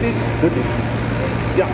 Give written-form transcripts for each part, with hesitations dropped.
dit de niet? Ja.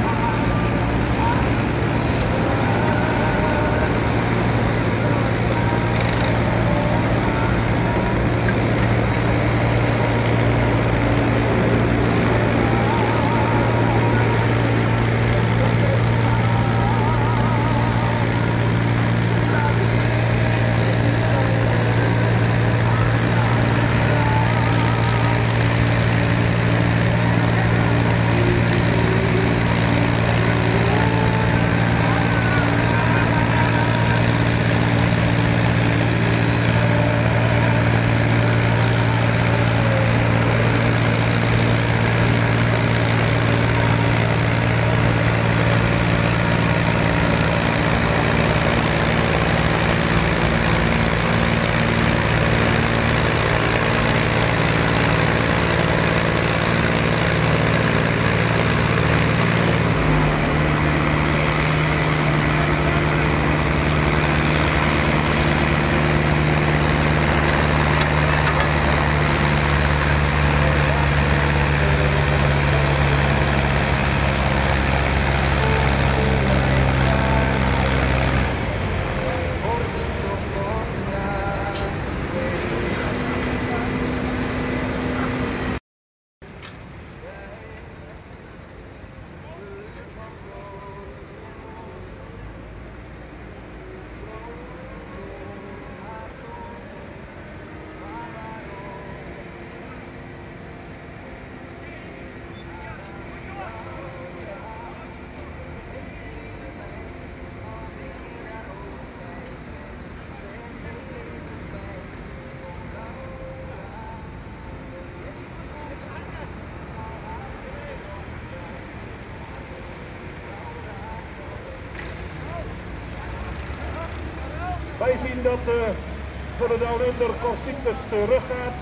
Wij zien dat voor de Down Under Classic terug gaat.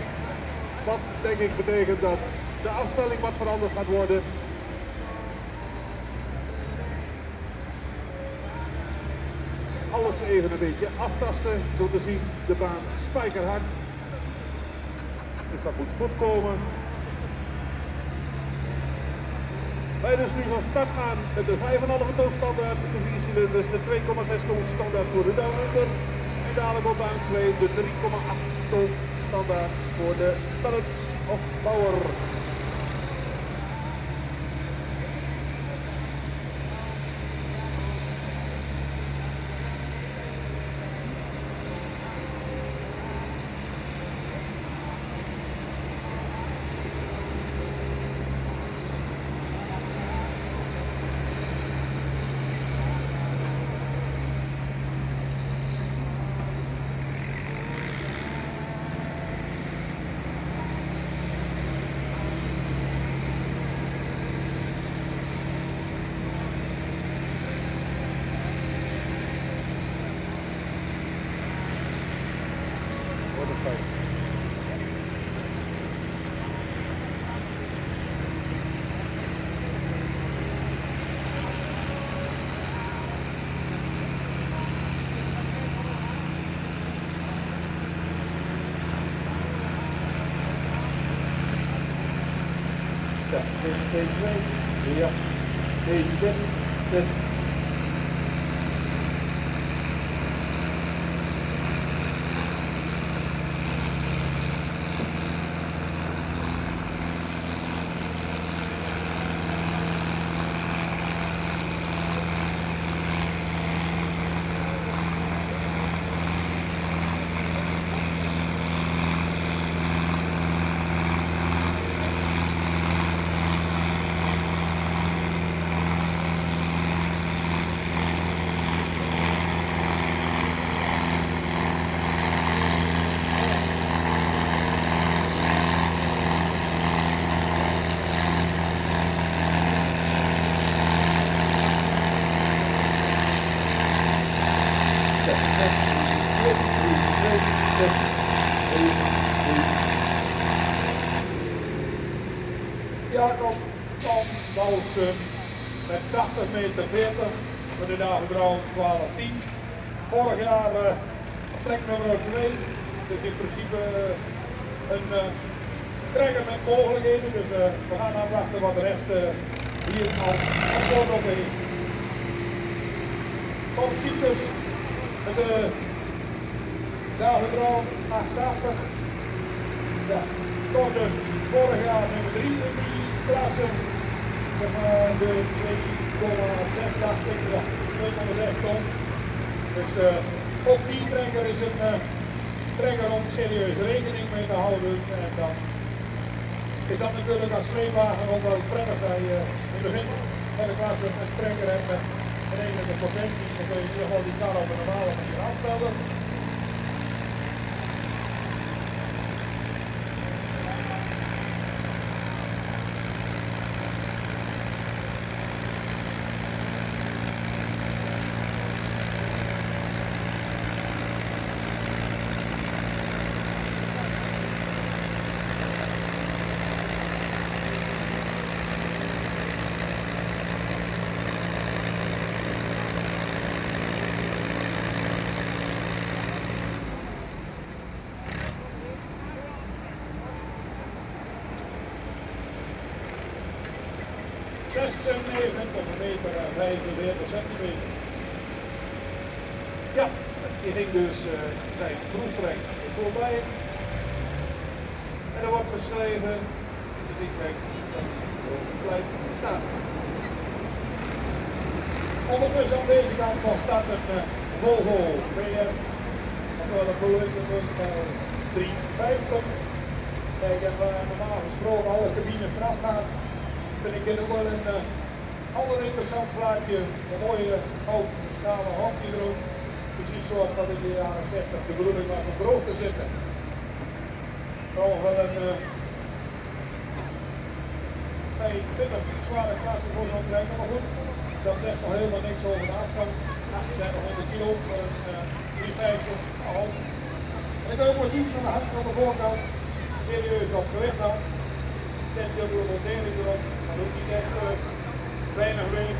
Wat denk ik betekent dat de afstelling wat veranderd gaat worden. Alles even een beetje aftasten, zo te zien de baan spijkerhard. Dus dat moet goed komen. Wij dus nu van start gaan met de 5,5 ton standaard, de 4 cilinders, de 2,6 ton standaard voor de Down Under. En dadelijk op baan 2 de 3,8 ton standaard voor de Pallets of Power. Test 2. Ja. Nee, test. Jacob van Balsum met 80 meter 40 voor de Dagen Brown 12:10. Vorig jaar plek nummer 2, dus in principe een trekker met mogelijkheden, dus we gaan afwachten wat de rest hier al antwoord op heeft. Van Cyprus met de David Brown 88. Ja, komt dus vorig jaar nummer 3 in die klasse. De 2,6 dacht ik, ja, 2,6 ton. Dus ook die trekker is een trekker om serieus rekening mee te houden. En dan is dat natuurlijk als sleepwagen ook wel prettig bij in het begin van de klasse een trekker hebt met enige potentie. Dan kun je in ieder geval die kar op een normale manier afstellen. Op een meter en 45 centimeter. Ja, die ging dus zijn proeftrek voorbij. En er wordt beschreven, dus ik denk dat hij blijft staan. Ondertussen aan deze kant nog staat een Volvo VR, ofwel een Volvo 350. Kijk, en waar normaal gesproken alle cabines eraf gaan, vind ik dit ook wel een ander interessant plaatje. Een mooie houtschalen hockey erop. Precies zoals dat in de jaren 60 de bedoeling was om droog te zitten. Trouwens wel een 20 zware klasse voor zo'n trekker, maar goed. Dat zegt nog helemaal niks over de afstand. 3800 kilo voor een 350 half. En dan kun je ook zien van de hand aan de voorkant. Serieus op gewicht aan. Zet je ook de montering erop. Dat doet niet echt weinig weeg.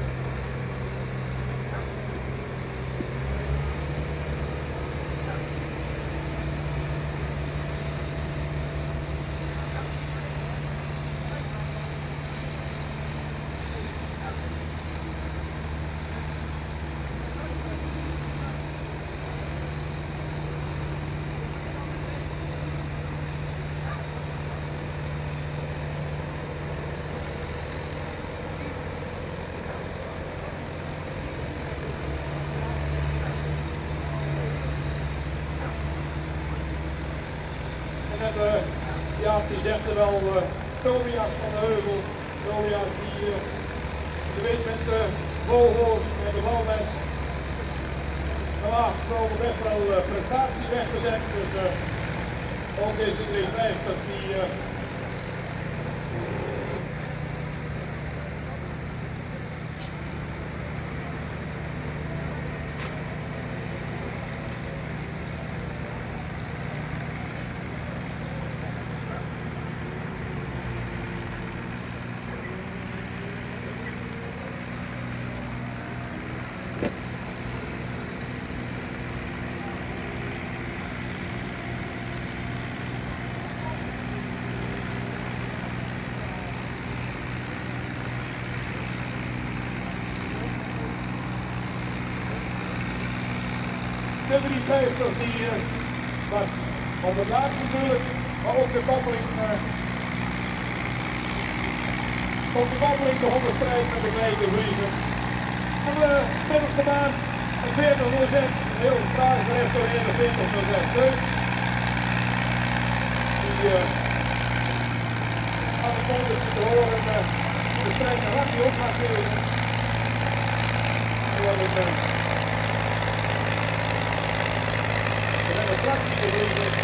Ja, die zegt er wel Tobias van de Heuvel. Tobias die je weet met de Volvo's en de Valmes normaal gesproken best wel prestatie weggezet. Dus ook deze 350 die de 350 die was op het laatst natuurlijk, maar ook de koppeling de hondenstrijd met de gelijke vriezen. En we middels de baan een 4006, heel fraai gerestaureerde 4006 deuk. Die aan de motor te horen de strijd een rakje op gaat geven. En wat ik een tractie gegeven.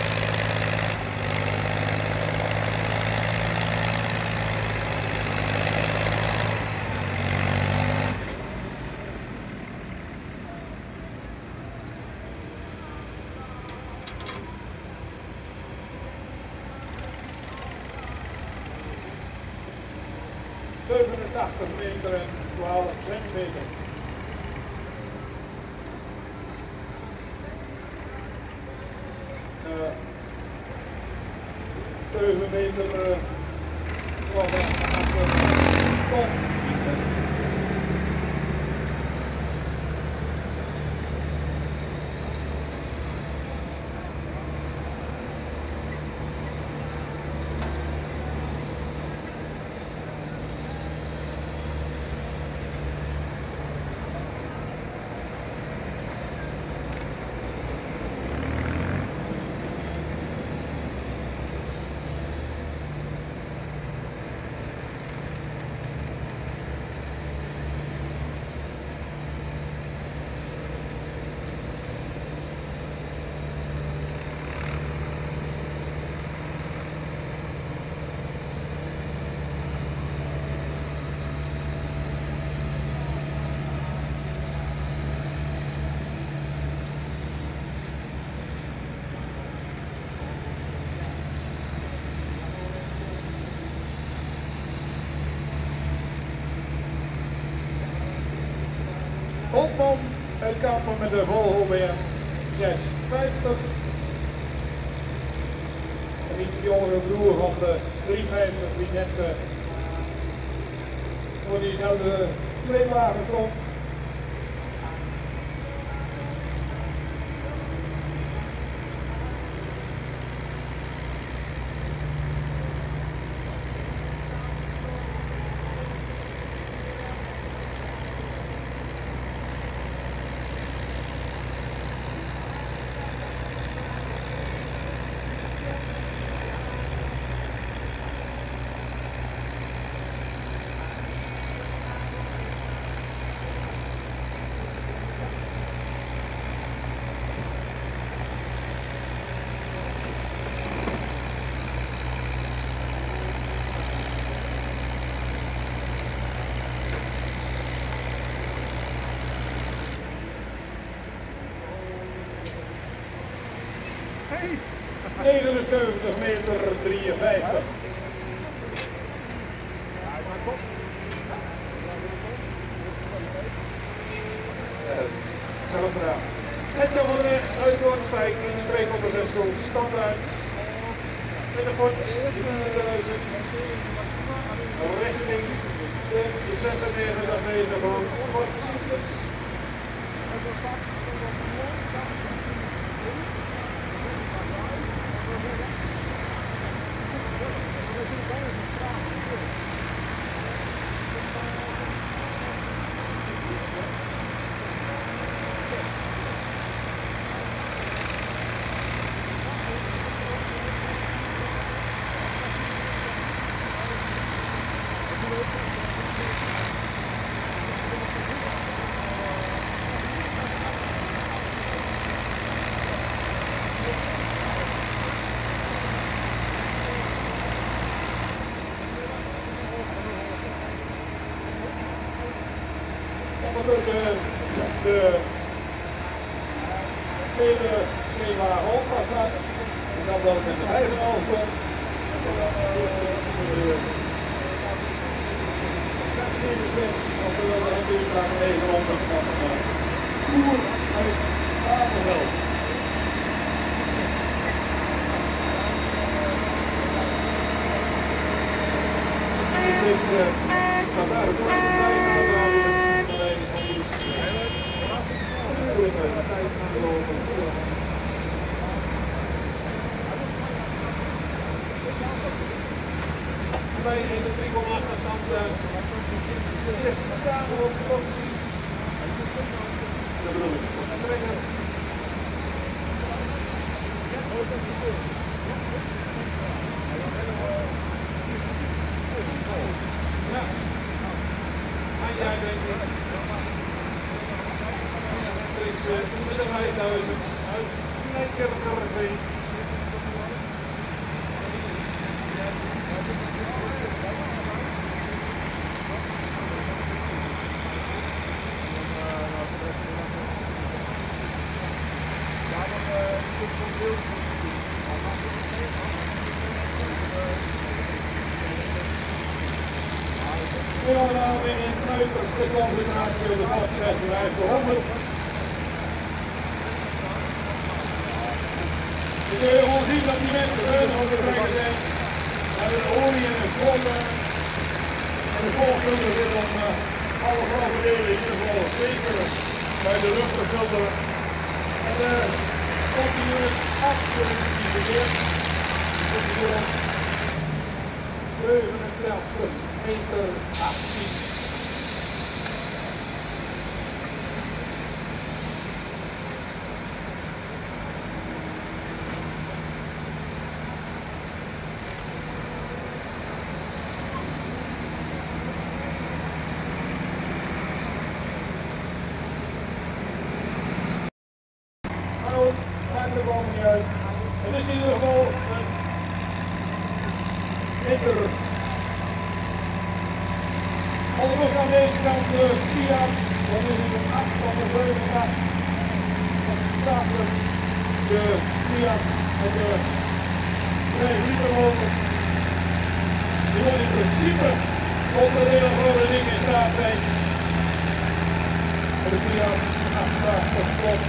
Meter en 12 centimeter. 7 meter top. Hopman en Kamper met de Volvo weer 650. En iets jongere broer van de 350 die net voor diezelfde twee wagens stond. Hey. 79 meter 53. Etje van de weg uit Noordwijk in de 2,6 stoel standaard. Binnenkort 10.000 richting de 96 meter van Noord-Cyprus. De tweede schema Holpa staat. En dan wel met de eigen auto. Want we willen natuurlijk naar de 900 van Koer uit Apelveld. Staat daar het bij in de 3,8 standpunt. De eerste kamer op de positie. Dat bedoel ik. Ja. En jij denkt niet. Er is met de 5000 uit Nijkerkerveen. We gaan nou weer in het uiterste concentratie op de afzetbewijs voor 100. Je kunt gewoon zien dat die mensen over de trekken zijn. punten zit om alle halverwege in ieder geval zeker bij de rug te filteren. En de continu absoluut niet verkeerd. Dit is weer om 37 meter 18. Maakt de bal niet uit. Het is in ieder geval een hitter. Onderweg aan deze kant de Fiat. Dan is het een 8 van de 7 8. Dan staat er de Fiat en de 2 liter motor. Die wil in principe op de hele grote ding in staat zijn. En de Fiat achteraf tot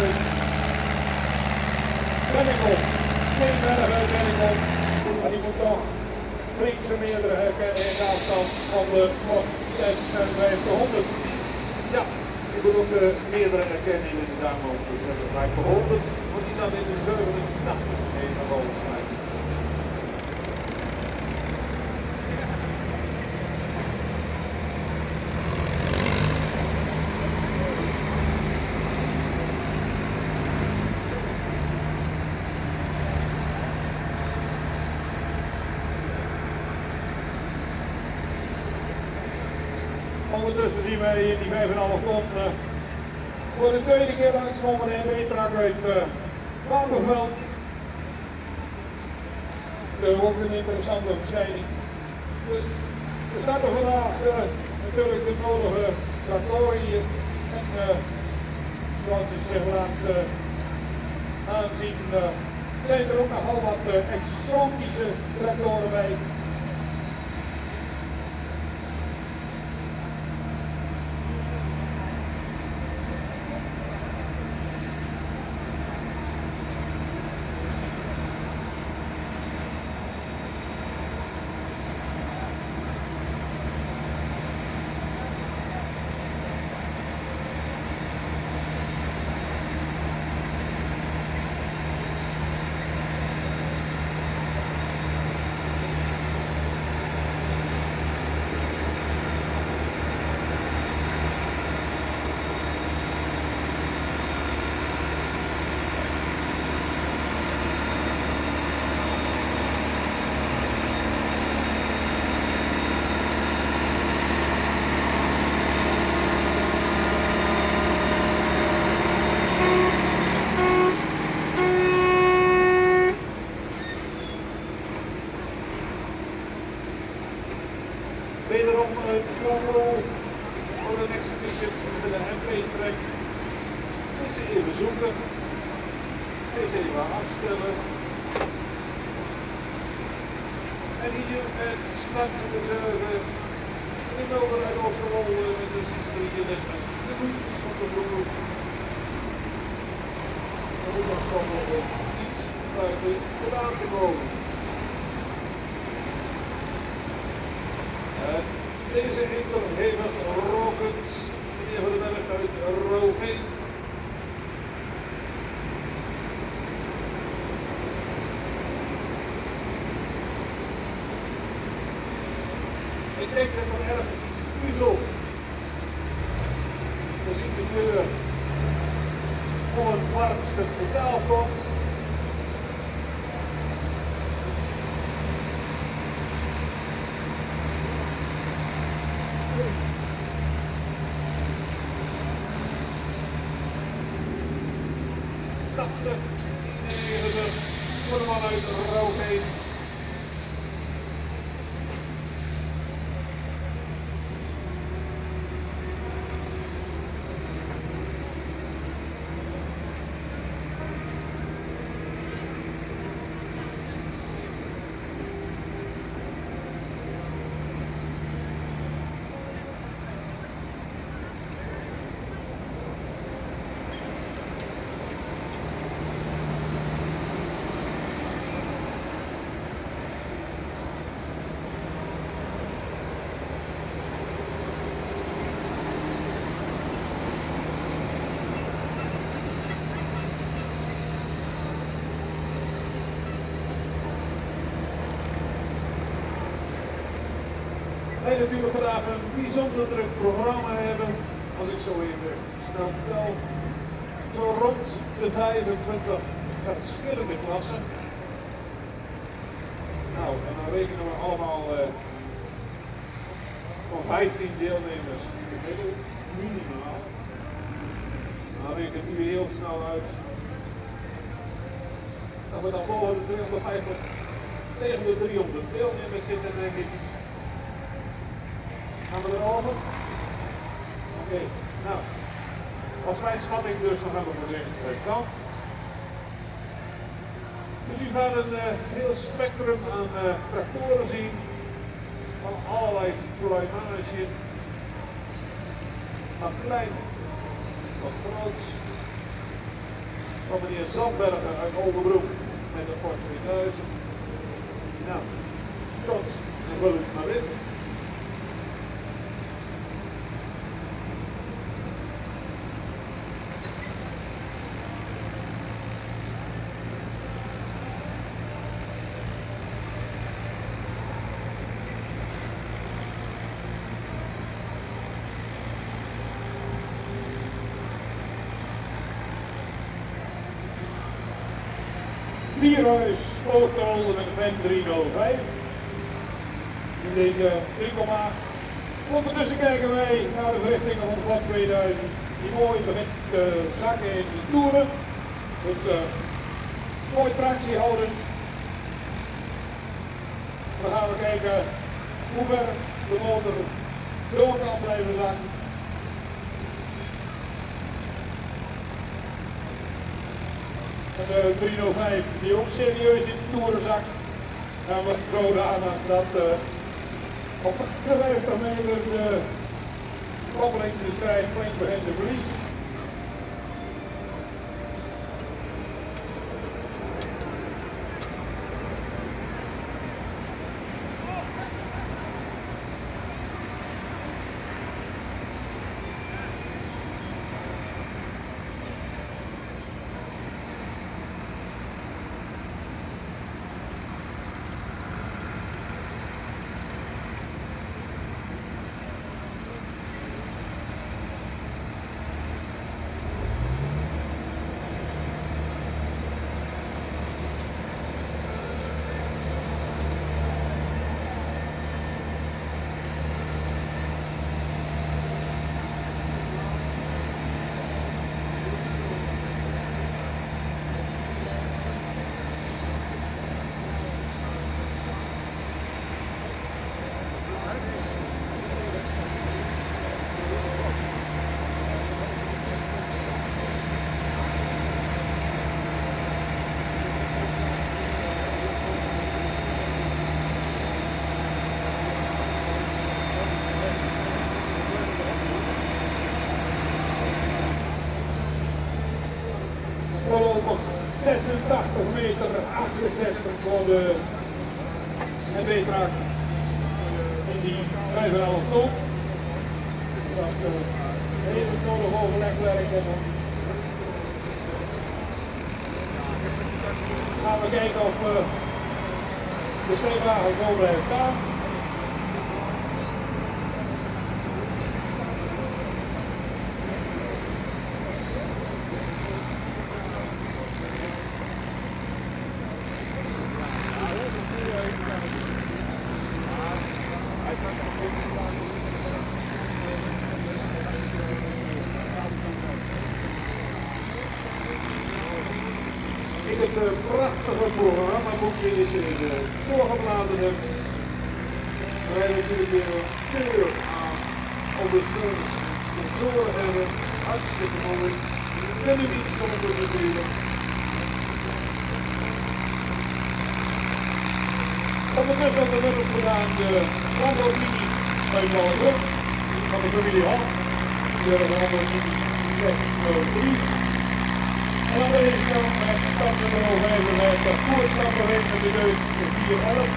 Bennekom, geen verder uit Bennekom, maar die moet toch flink meerdere herkennen in de afstand van de 5600. Ja, ik moet ook meerdere erkenningen in de dame op de 5600, want die zat in de 87 meter volgens mij. Ondertussen zien wij in die 5,5 ton voor de tweede keer langskomen en B-trak uit Waterveld. Ook een interessante verschijning. Dus we starten vandaag natuurlijk de nodige tractoren hier. En zoals je zich laat aanzien zijn er ook nogal wat exotische tractoren bij. Wederom Control voor de exhibition met de MP-track. Is even zoeken. Is even afstellen. En hier het startreserve in over uit Oosterwol met de 33. De voetjes van de broer. De hoedagschommel om iets buiten vandaan te komen. Deze hinder hevig rokend, meneer Van den Berg uit Rooveen. Ik denk dat er ergens iets puzzelt. We zien de deur voor een warm stuk metaal komt. Voor de man uit Rooveen. wij natuurlijk vandaag een bijzonder druk programma hebben. Als ik zo even snel tel, zo rond de 25 verschillende klassen. Nou, en dan rekenen we allemaal van 15 deelnemers gemiddeld, minimaal. Dan rekenen we heel snel uit dat we dan boven de 250 tegen de 300 deelnemers zitten, denk ik. Gaan we erover? Oké, nou, als mijn schatting dus, dan gaan we voor de kant. Dus u gaat een heel spectrum aan tractoren zien, van allerlei pluimage, van klein tot groot. Van meneer Zandberger uit Oldenbroek met de Ford 2000. Nou, trots en vul het maar in. Vierhuis, Oosterolde met de Ven 305. In deze 3,8. Ondertussen kijken wij naar de verrichtingen van de Ford 2000. Die mooi begint te zakken in de toeren. Het mooi tractie houden. Dan gaan we kijken hoe ver de motor door kan blijven zakken. En de 305 die ook serieus in de toeren zakt. En we grote aandacht dat op de 50 meter de koppeling de strijd flink begint te verliezen. Voorlopig 86 meter, 68 voor de NB-track in die 5,5 ton. Dat even nodig overlegwerk hebben. Gaan we kijken of de sleepwagen zo blijft staan. In het prachtige programmaboekje is in de doorgebladerd. We hebben natuurlijk weer een keur aan ondersteuners en sponsoren hebben. Hartstikke mooi. En nu niet van het natuurlijk. Ondertussen hebben we net gedaan de Lamborghini bij Ballenbrug van de familie Ham. Die hebben de Lamborghini 603. En aan deze kant met stand nummer 55, voerstap erin met de neus de 411.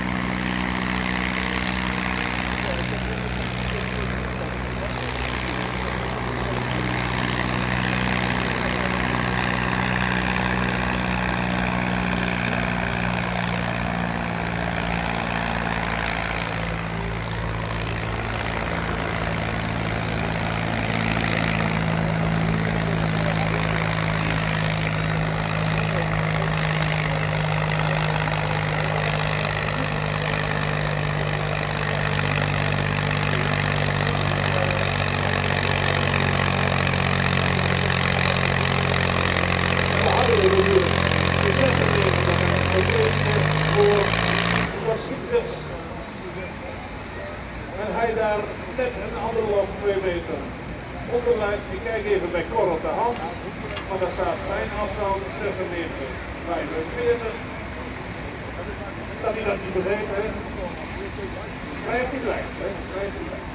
hij daar net een andere loop 2 meter onderuit. Ik kijk even bij Cor op de hand, maar daar staat zijn afstand 96,45. Dat hij dat niet begrepen heeft. Schrijft hij gelijk, hè? Schrijft hij gelijk.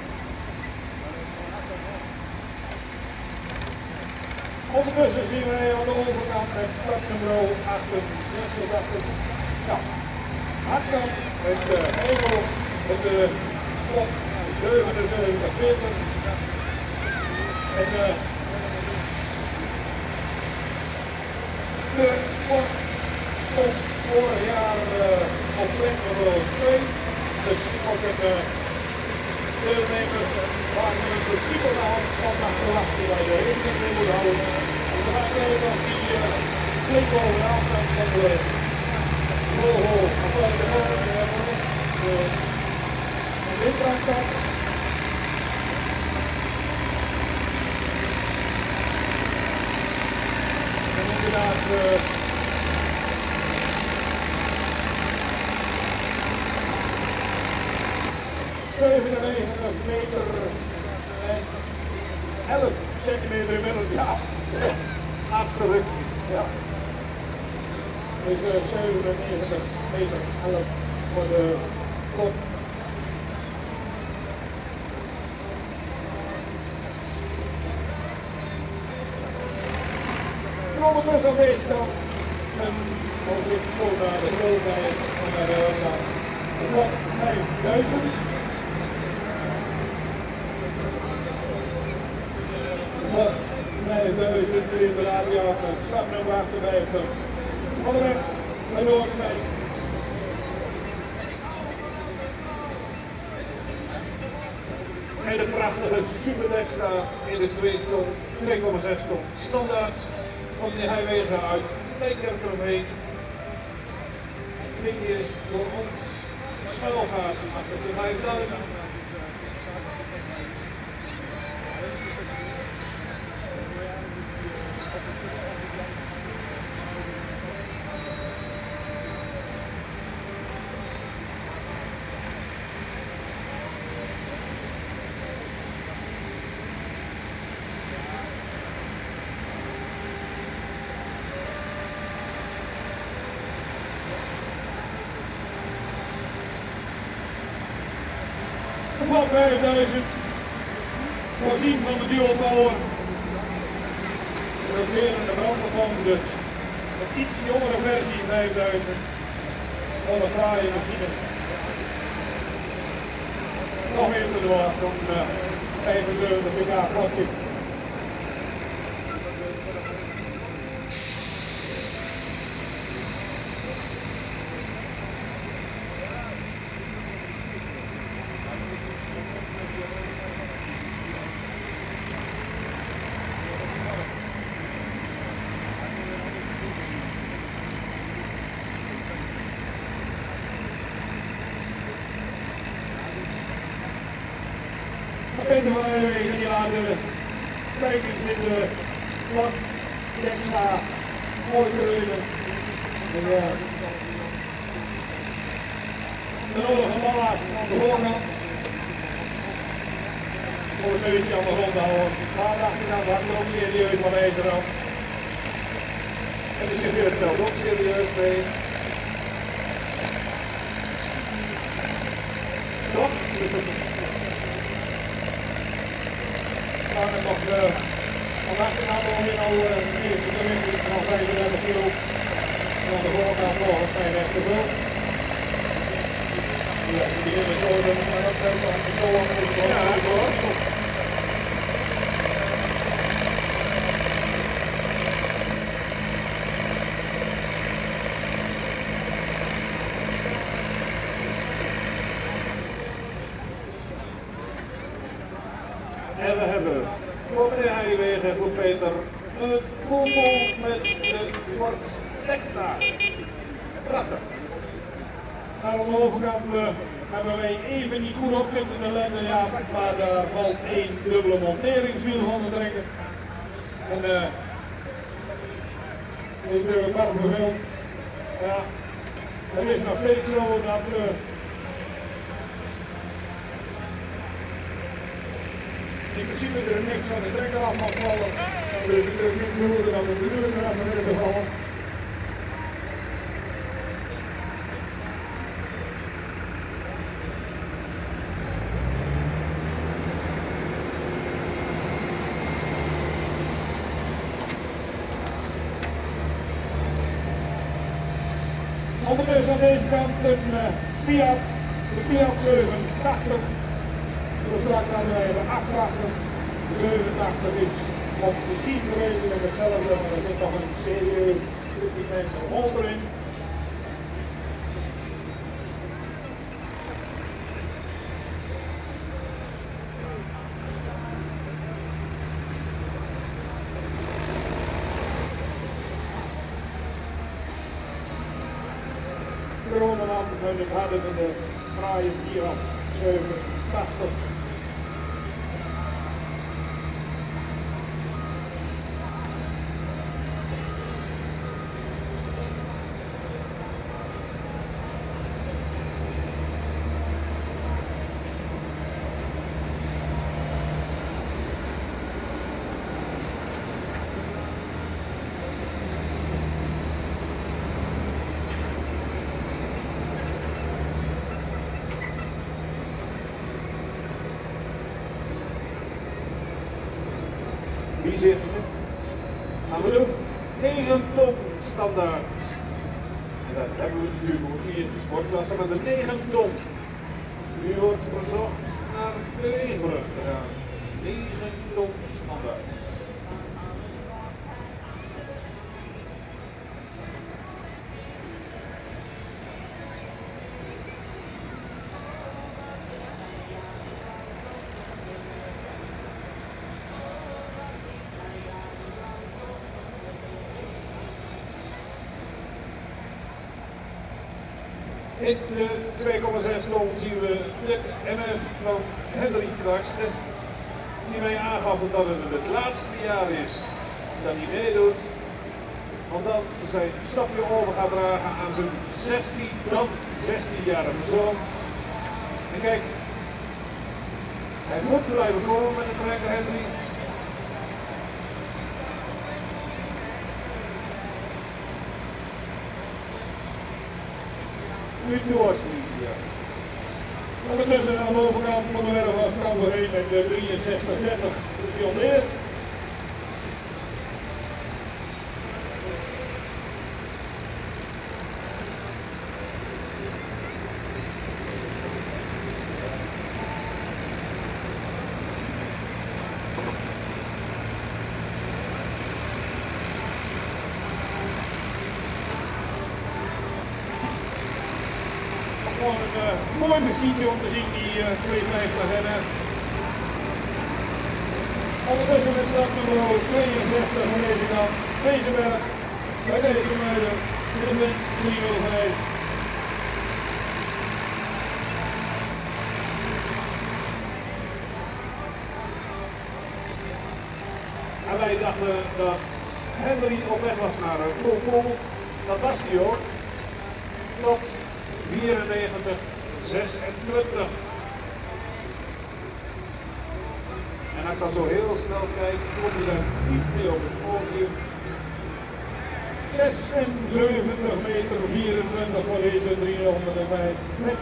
Ondertussen zien wij aan de overkant het startnummer 68. Ja, Hartkamp met Hegel met de klok 77,40. En de kort stond vorig jaar op plek nummer 2. Dus ook een deelnemer waar we in principe de hand van achteraf die wij de rekening mee moeten houden. En we gaan kijken of die flink over de afstand van de Volvo van de windbrandkant. En inderdaad 97 meter en 11 centimeter inmiddels, ja. Laatste ruk. Ja. Dus 97 meter 11 voor de klok. En ondertussen aan deze kant, en als ik zo naar de grootheid en naar de klok 5000. Nee, 1000 inderdaad, ja, stap nummer 58. Onderweg, bij Noordwijk. En de prachtige Superdextra in de 2,6 ton standaard van de Heiwegen uit Nijkerkerveen. Die je door ons schuil gaat achter de 5000. Klok 5000, voorzien van de dual power. Roterende brandpomp, dus een iets jongere versie 5000. Van een fraaie machine. Nog meer te doen van 75 pk klokje. Peter van Heiwegen die laat de spijkers in de klok extra mooi kleuren. En de nodige ballast aan de voorkant. Voor het neusje aan de grond houden. Maar de achterkant had er ook serieus van ijzer aan. En de chauffeur stelt ook serieus mee. Toch? En nog van achterkant alweer al de eerste kilometer van 35 kilo. En aan de voorkant volgens mij net te veel. Ja, die beginnen zo dan maar ook wel aan de toon. Ja, hoor. En we hebben voor meneer Heiwegen en voor Peter een Volvo met de Ford Extra. Prachtig. Aan de overkant hebben wij even niet goed op zitten te letten, ja, maar daar valt één dubbele monteringswiel van te trekken. En dit is natuurlijk warm gevuld. Ja, het is nog steeds zo dat in principe er niks aan de trekker af mag vallen. Dan is het natuurlijk niet behoorlijk dan de deur naar beneden vallen. Ondertussen aan deze kant een Fiat, de Fiat 87. Dus straks gaan we even 88. De 87 is op de ziet geweest met hetzelfde, maar er zit nog een serieus stukje mensen onderin. De Romeland van het hadden we de fraaie Fiat 87. Wie zitten we? Gaan we doen? 9 ton standaard. En dat hebben we natuurlijk ook hier in de sportklasse met de 9 ton. Nu wordt verzocht naar de Wegenbrug te gaan. 9 ton standaard. In de 2,6 ton zien we de MF van Hendrik Karsten, die mij aangaf dat het het laatste jaar is dat hij meedoet, want dan zijn stapje over gaat dragen aan zijn 16-jarige zoon. En kijk, hij moet blijven komen met de trekker Hendrik. Nu doorschieten. Ondertussen aan de overkant van de werf was Kamper heen met de 63-30 pioneer. Gewoon een mooi machientje om te zien, die 250 en ondertussen met start nummer 62 van deze kant, deze berg, bij deze meiden, de wind 305. En wij dachten dat Henry op weg was naar Koolkool. Dat was hij ook. Tot 94, 26. En als ik dan zo heel snel kijk, kom je daar niet meer op het podium. 76 meter 24 voor deze 305 met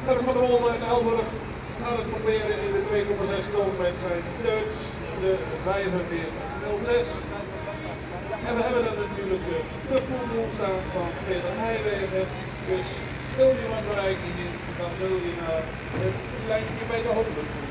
Dirk van der Wolde en Elburg gaan het proberen in de 2,6 kilometer. Duits, de 45.06. En we hebben dan natuurlijk de voetbal staan van Peter Heijwegen. Dus stel je wat bereiking in, dan zul je naar het lijntje bij de 100 doen.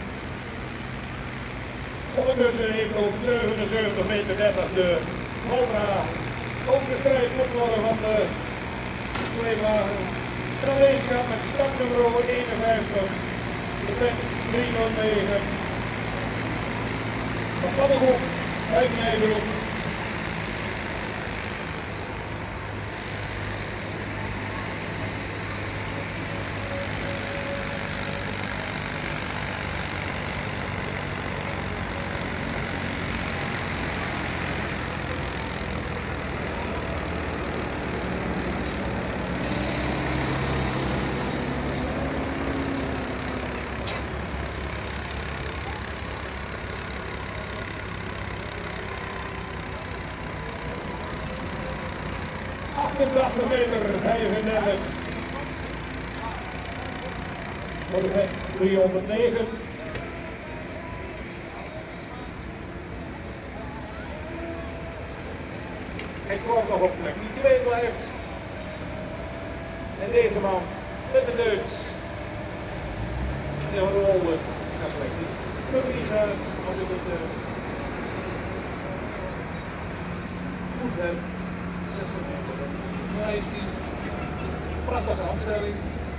Ondertussen heeft op 77,30 meter de Volta ook de strijd moet worden van de twee wagen. En aan deze kant met startnummer 51, de plek 309. Van Paddenhoek uit Nijbroek. Meter 35 voor de 309. En kwam nog op plek die 2 blijft. En deze man met de Duits. En de Rolde. Dat is lekker. Kunnen we niet uit als ik het goed heb. 15. Prachtige afstelling.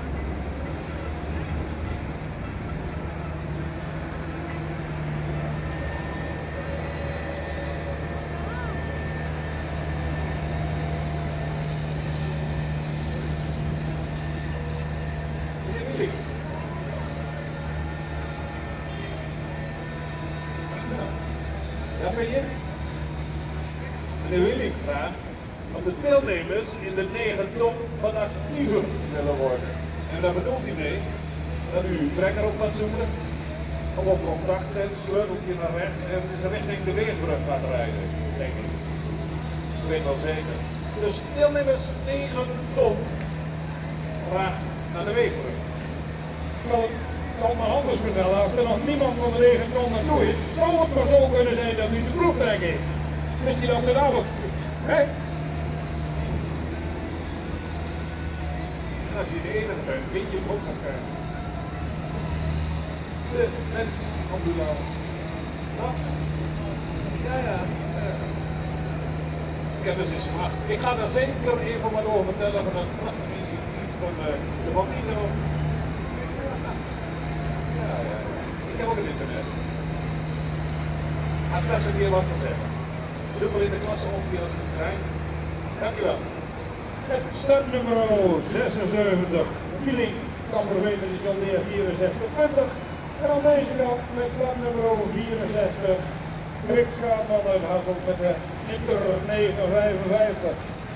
Daar ben je. Meneer Willing vraagt of de deelnemers in de 9 ton wat actiever willen worden. En daar bedoelt hij mee dat u uw trekker op fatsoenlijk of op contact zet, sleuteltje naar rechts en richting de weerbrug gaat rijden, denk ik. Ik weet wel zeker. Dus deelnemers 9 ton graag naar de weerbrug. Ik zal me anders vertellen, als er nog niemand van de 9 ton naartoe is, zou het maar zo kunnen zijn dat u de proeftrek heeft. Misschien dat ze daar wat... Hè? Als je de enige bent, weet je het ook waarschijnlijk. De mensambulance. Ja. Ik heb dus eens gemaakt. Ik ga daar zeker even wat over vertellen van het prachtige instituut van de Bambino. Ja. Ik heb ook het internet. Ik ga straks een keer wat te zeggen. Dubbel in de klasse ongeveer als het terrein. Dank u wel. Het startnummer 76, Wieling, Kamperweten is al de 6420. En aan deze kant met startnummer 64, Rick Schaatman uit Hasselt met de Inter 955.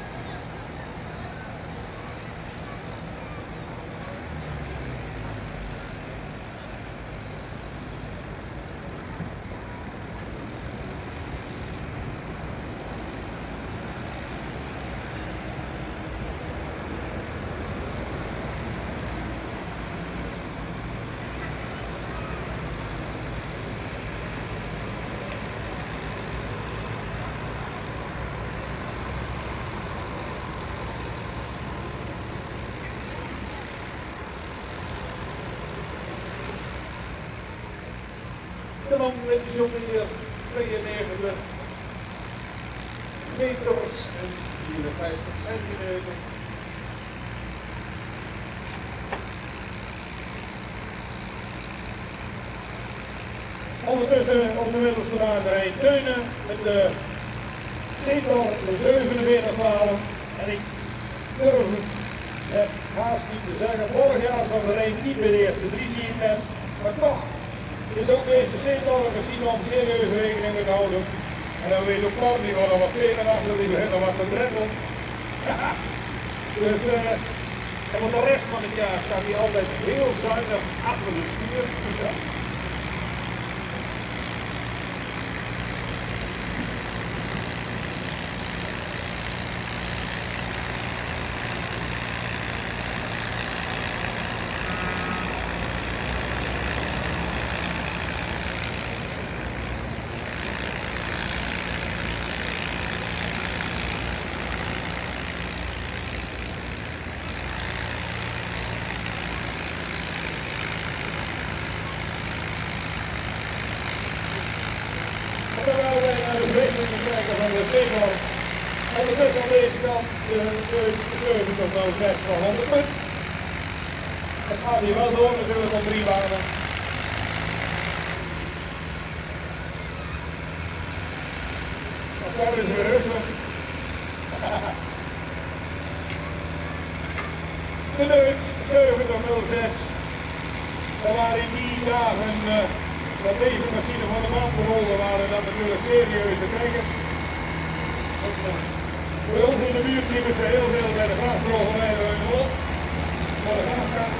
De man met de jongen 92 meters en 54 centimeter. Ondertussen op de middelste baan rijdt Teunen met de zetel de 4712. En ik durf het haast niet te zeggen. Vorig jaar zat er een niet bij de eerste 3 zie ik net. Maar toch is ook deze zetel gezien om serieus rekening te houden. En dan weet ook Paul die worden wat zenuwachtig, die beginnen wat te dreppen. Dus En voor de rest van het jaar staat hij altijd heel zuinig achter de stuur. bevestiging te krijgen van de Tegel. Ondertussen aan deze kant de 70.06 van 100 punt. Het gaat hier wel door natuurlijk op 3 banen. Dat is weer rustig. De Neut 70.06. Dat waren in die dagen dat deze machine van de baan rolde, waren dat natuurlijk serieus te trekken. Bij ons in de buurt liepen ze heel veel bij de gasdrogerij in de op. Voor de gaskant.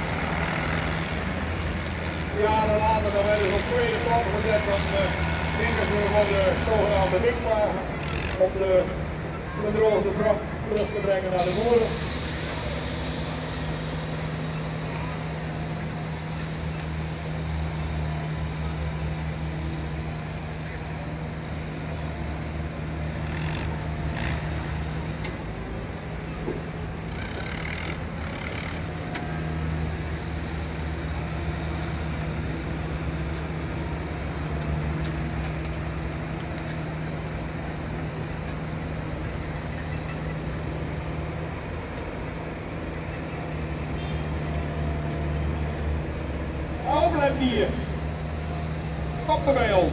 Jaren later dan werden ze op tweede plan gezet, dan gingen ze voor de zogenaamde mixwagen om de gedroogde brand terug te brengen naar de molen. Hier. Op de mail.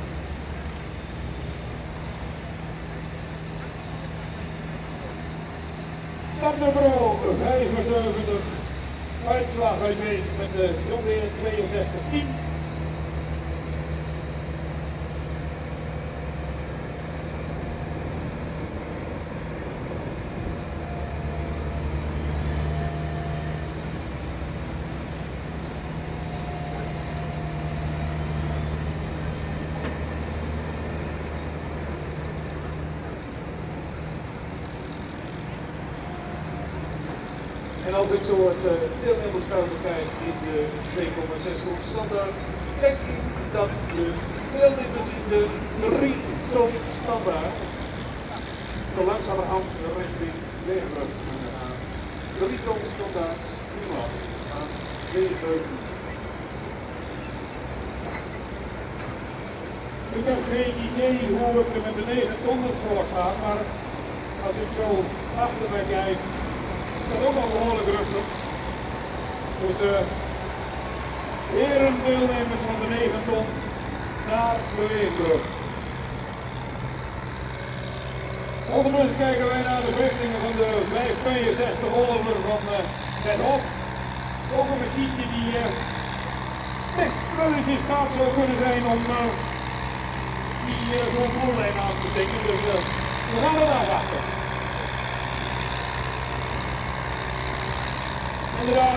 Startnummer 75. Uitslag uit bezig met de John Deere 6210. En als ik zo het deelnemersveld bekijk in de 2,6 ton standaard, denk ik dat de deelnemers in de 3 ton standaard zo langzamerhand richting Wegenbrug kunnen gaan. 3 ton standaard, prima, aan Wegenbrug. Ik heb geen idee hoe het er met de 9 ton voor staat, maar als ik zo achter mij kijk, is dat ook al behoorlijk rustig. Dus de heren deelnemers van de 9 ton naar de Wegenbrug. Ondertussen kijken wij naar de vestingen van de 562 Oliver van Het Hof. Ook een machine die best wel eens in staat zou kunnen zijn om die zo'n voorlijn aan te steken. Dus we gaan er afwachten. Inderdaad.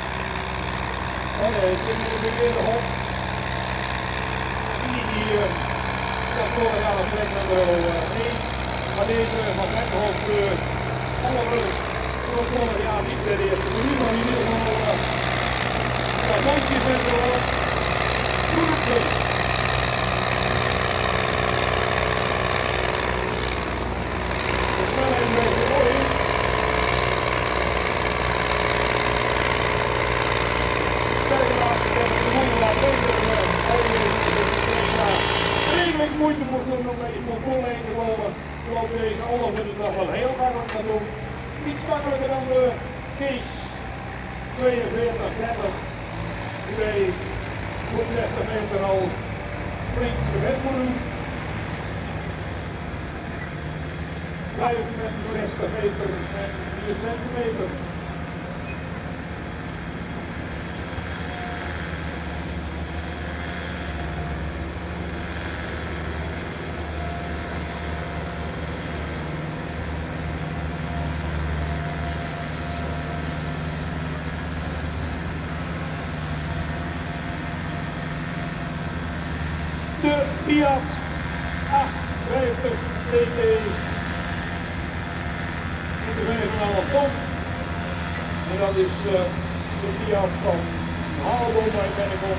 En ik vind het weer de Hof. Die dat vorig jaar op plek nummer 1. Maar deze van Methof Oliver was vorig jaar niet bij de eerste minuut, maar in ieder geval dat dankje verder. Goed. Moeite moet doen om deze controle heen te komen. Ik geloof deze Oliver is nog wel heel makkelijk gaan doen. Iets makkelijker dan de Kees 42-30. Die bij 60 meter al flink de best moet doen. 65 meter en 4 centimeter. De Fiat 850 TT in de 5,5 ton. En dat is de Fiat van Haalbo bij Bennekom.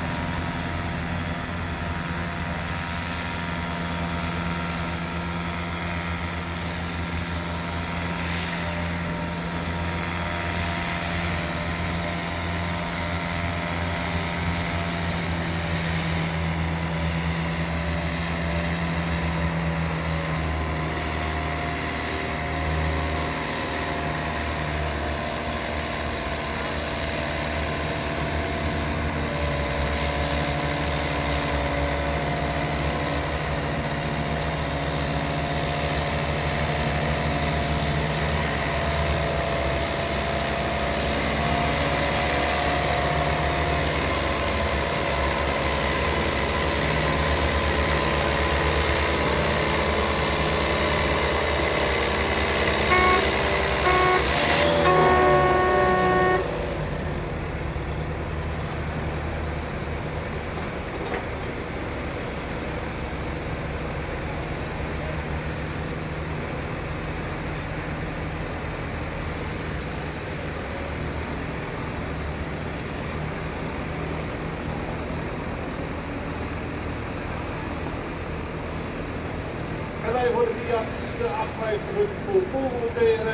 voorbij voor de Fiat, de 850 voor Poel monteren.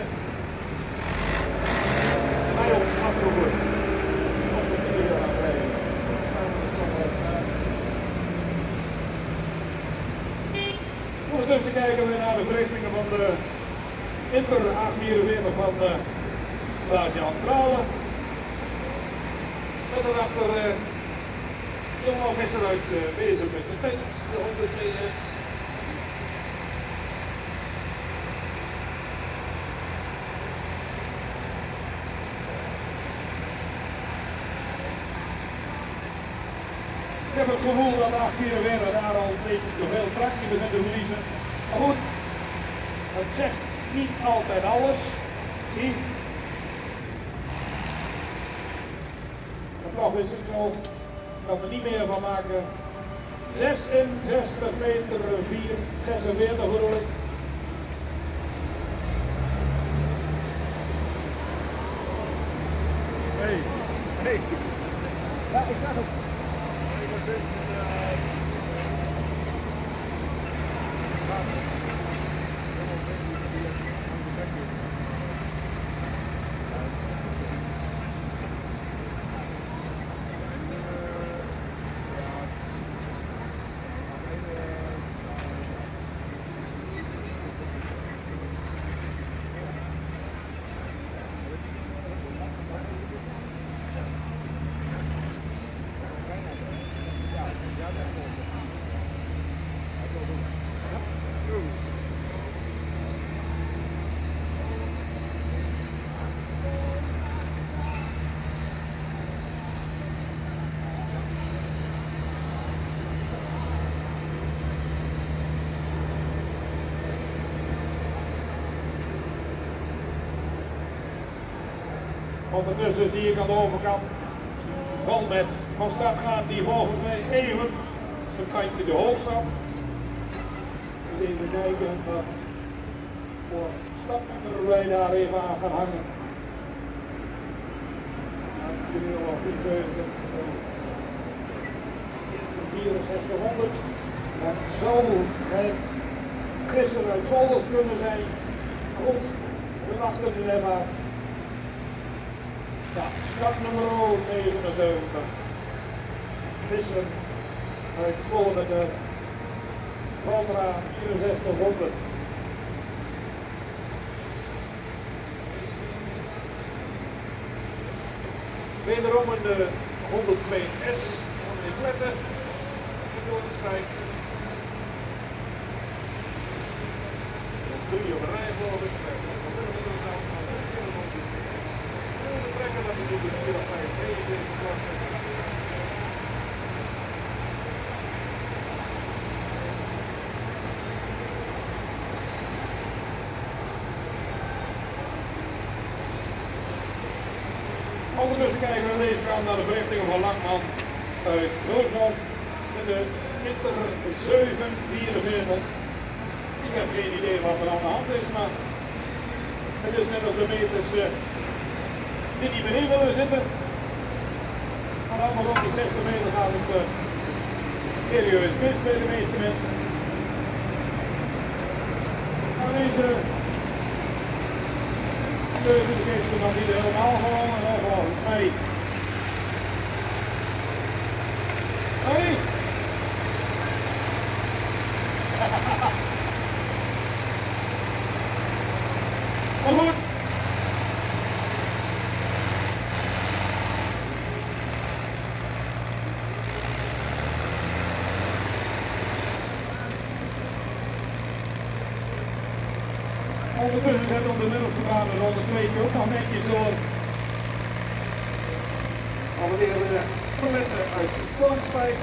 Bij ons afroepen. Op de video gaan rijden. Dan staan we het zo ondertussen kijken we naar de verrichtingen van de Inter 844 van Klaas-Jan Kralen. Met daarachter Johan Visser uit Wezen met de tent, de 100 GS. Ik heb het gevoel dat de 844 daar al een beetje te veel tractie begint te verliezen. Maar goed, het zegt niet altijd alles. Zie. Maar toch is het zo, ik kan er niet meer van maken. 66 meter 446 bedoel ik. Hey. Ja, ik zag het. Ondertussen zie ik aan de overkant wel met van start gaan die volgens mij even een kantje te hoog zat. Dus even kijken wat voor stapnummer wij daar even aan gaan hangen. Actueel al 6400. Dat zou het Visser uit Zolders kunnen zijn. Goed, we wachten er net maar. Ja, startnummer 79. Visser uit Zwolle met de Valtra 6400. Wederom een 102S van de Pletten door de stijg. 3 op een rij geloof ik. De trekker dat we doen de 4 of 5 mee in deze klasse. Ondertussen kijken we aan deze kant naar de berichtingen van Langman uit Roosmond in de Inter 744. Ik heb geen idee wat er aan de hand is, maar het is net als de meters die niet meer in willen zitten. Maar allemaal op die 60 meter gaat het serieus mis bij de meeste mensen. Maar deze keuze geeft er dan niet helemaal gewoon en dan volgens mij. Hoi! Maar goed. Ondertussen zet op de middelste baan de ronde 2 ook nog netjes door. Alweer de Colette uit Koningswijk.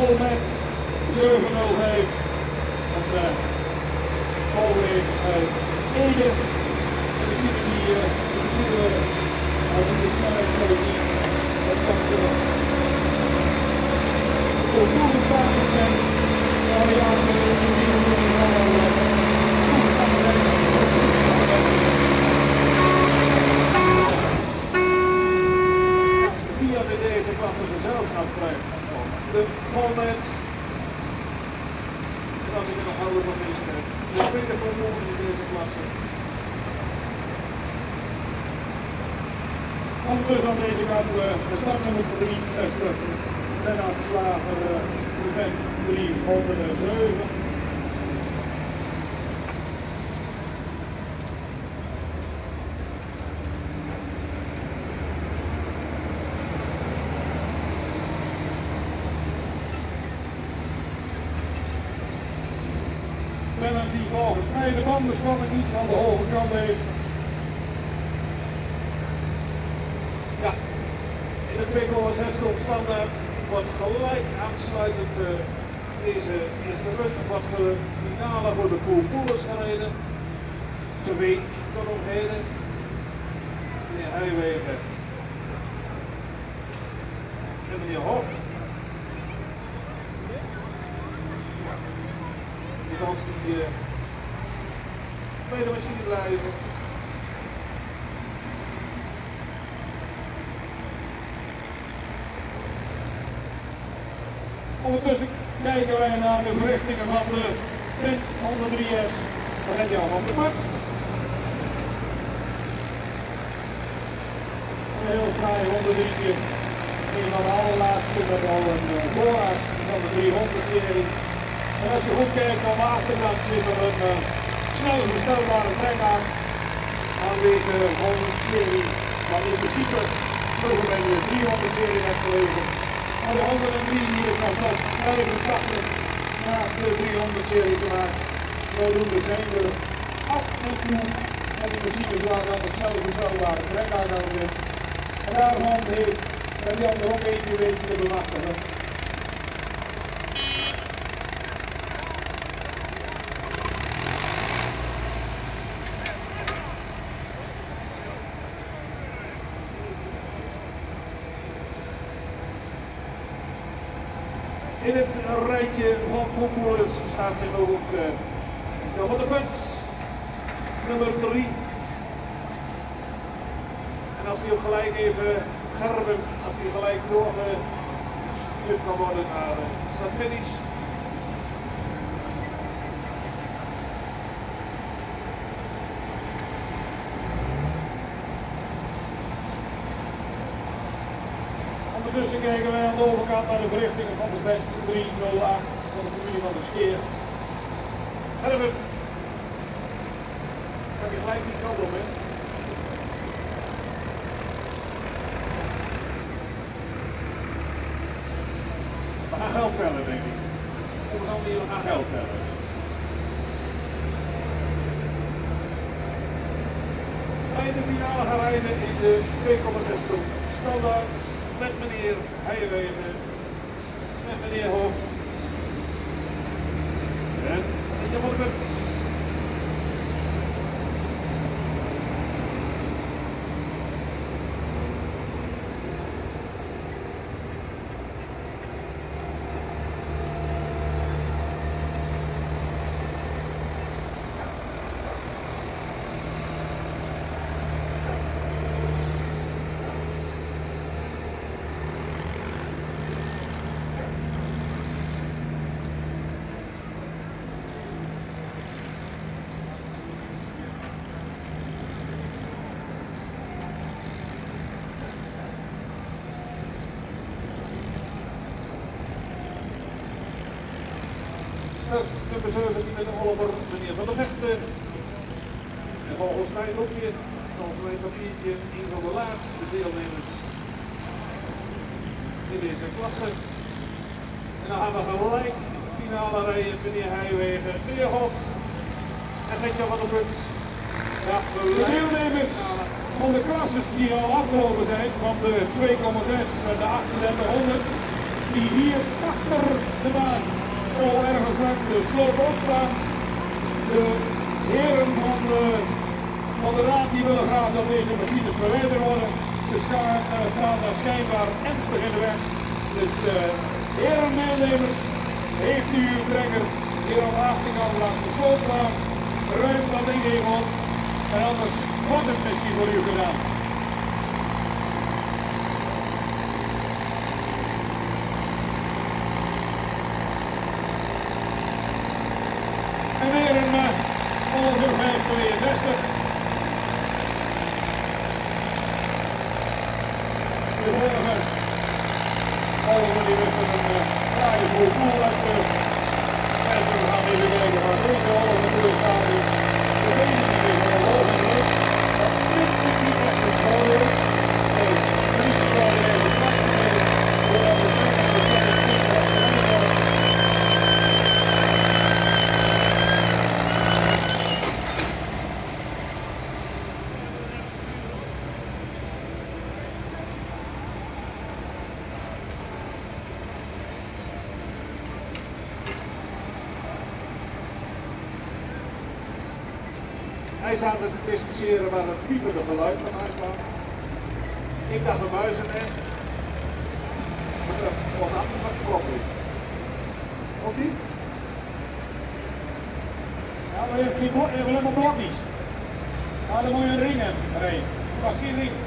Volmet 705 van de Volweg uit Ede. En we zien die als in de snelheidsmelodie dat komt voor goede plaatsen zijn. Via in deze klasse gezelschap krijgt de Volmet. En als ik er nog ouder van deze heb, de tweede promotor in deze klasse. Anders aan deze kant de startnummer 63, Lennart Slager, event 307. Lennart die volgens mij de bandenspanning iets aan de hoge kant heeft. Ja, in de 2,6 standaard wordt gelijk aansluitend deze eerste run wordt de finale voor de poolpoolers gereden. 2 tot op heden. Meneer Heijwegen en meneer Hof. Dit als die bij de machine blijven. Ondertussen kijken wij naar de verrichtingen van de Prins 103S van Jan van der Put. Een heel fraai 103'tje. Een van de allerlaatste met al een voorraad van de 300-serie. En als je goed kijkt aan de achterkant zit er een snel verstelbare trekhaak aan deze 100-serie. Maar in principe mogen wij de 300-serie net geleverd. En de 103 hier is nog net 85 naast de 300-serie gemaakt. Zodoende zijn we af en toe en de machine zwaar aan de snel verstelbare trekhaak aan zit. En daarvan heeft Jan er ook eentje weten te bemachtigen. In het rijtje van voetballers staat zich ook Jan van der Put, nummer 3. En als hij ook gelijk even Gerben, als hij gelijk doorgestuurd kan worden naar de startfinish. Ondertussen kijken wij aan de overkant naar de verrichtingen van de band 308 van de familie van de Scheer. Gerben, kan je gelijk die kant op, hè? We gaan geld tellen, denk ik. Of gaan we hier gaan geld tellen? Wij in de finale gaan rijden in de 2,6 ton standaard met meneer Heijwegen, met meneer Hof en Jan van der Put. Nummer 17 met de Oliver, meneer Van der Vechten. En volgens mij ook weer, volgens mijn papiertje, een van de laatste deelnemers in deze klasse. En dan gaan we gelijk finale rijden, meneer Heijwegen, meneer Hof en Gert-Jan van der Put. Ja, De deelnemers van de klasses die al afgelopen zijn, van de 2,6 met de 3800, die hier achter de baan zo ergens langs de sloot opstaan. De heren van de raad die willen graag dat deze machines verwijderd worden. Ze staan daar schijnbaar ernstig in de weg. Dus heren deelnemers, heeft u uw trekker hier aan de achterkant langs de slootbaan, ruim dat ding even op en anders wordt het misschien voor u gedaan. En weer een ongeveer 562. De vorige volgende die wist dat een fraaie boel koel uit de. En we gaan even kijken waar deze volgende boel staat. De deze die weer van de volgende is. Dat is niet echt een voordeel. Nee, de risico is even vlak te nemen. Doordat de trekker de trekker niet wat veranderd wordt. Hij is aan het discussiëren waar het piepende geluid vandaan kwam. Ik dacht een muizennest. Maar dat was anders wat klopt. Of niet? Ja, maar je hebt helemaal blokjes. Maar dan moet je een ring hebben. Nee, dat was geen ring.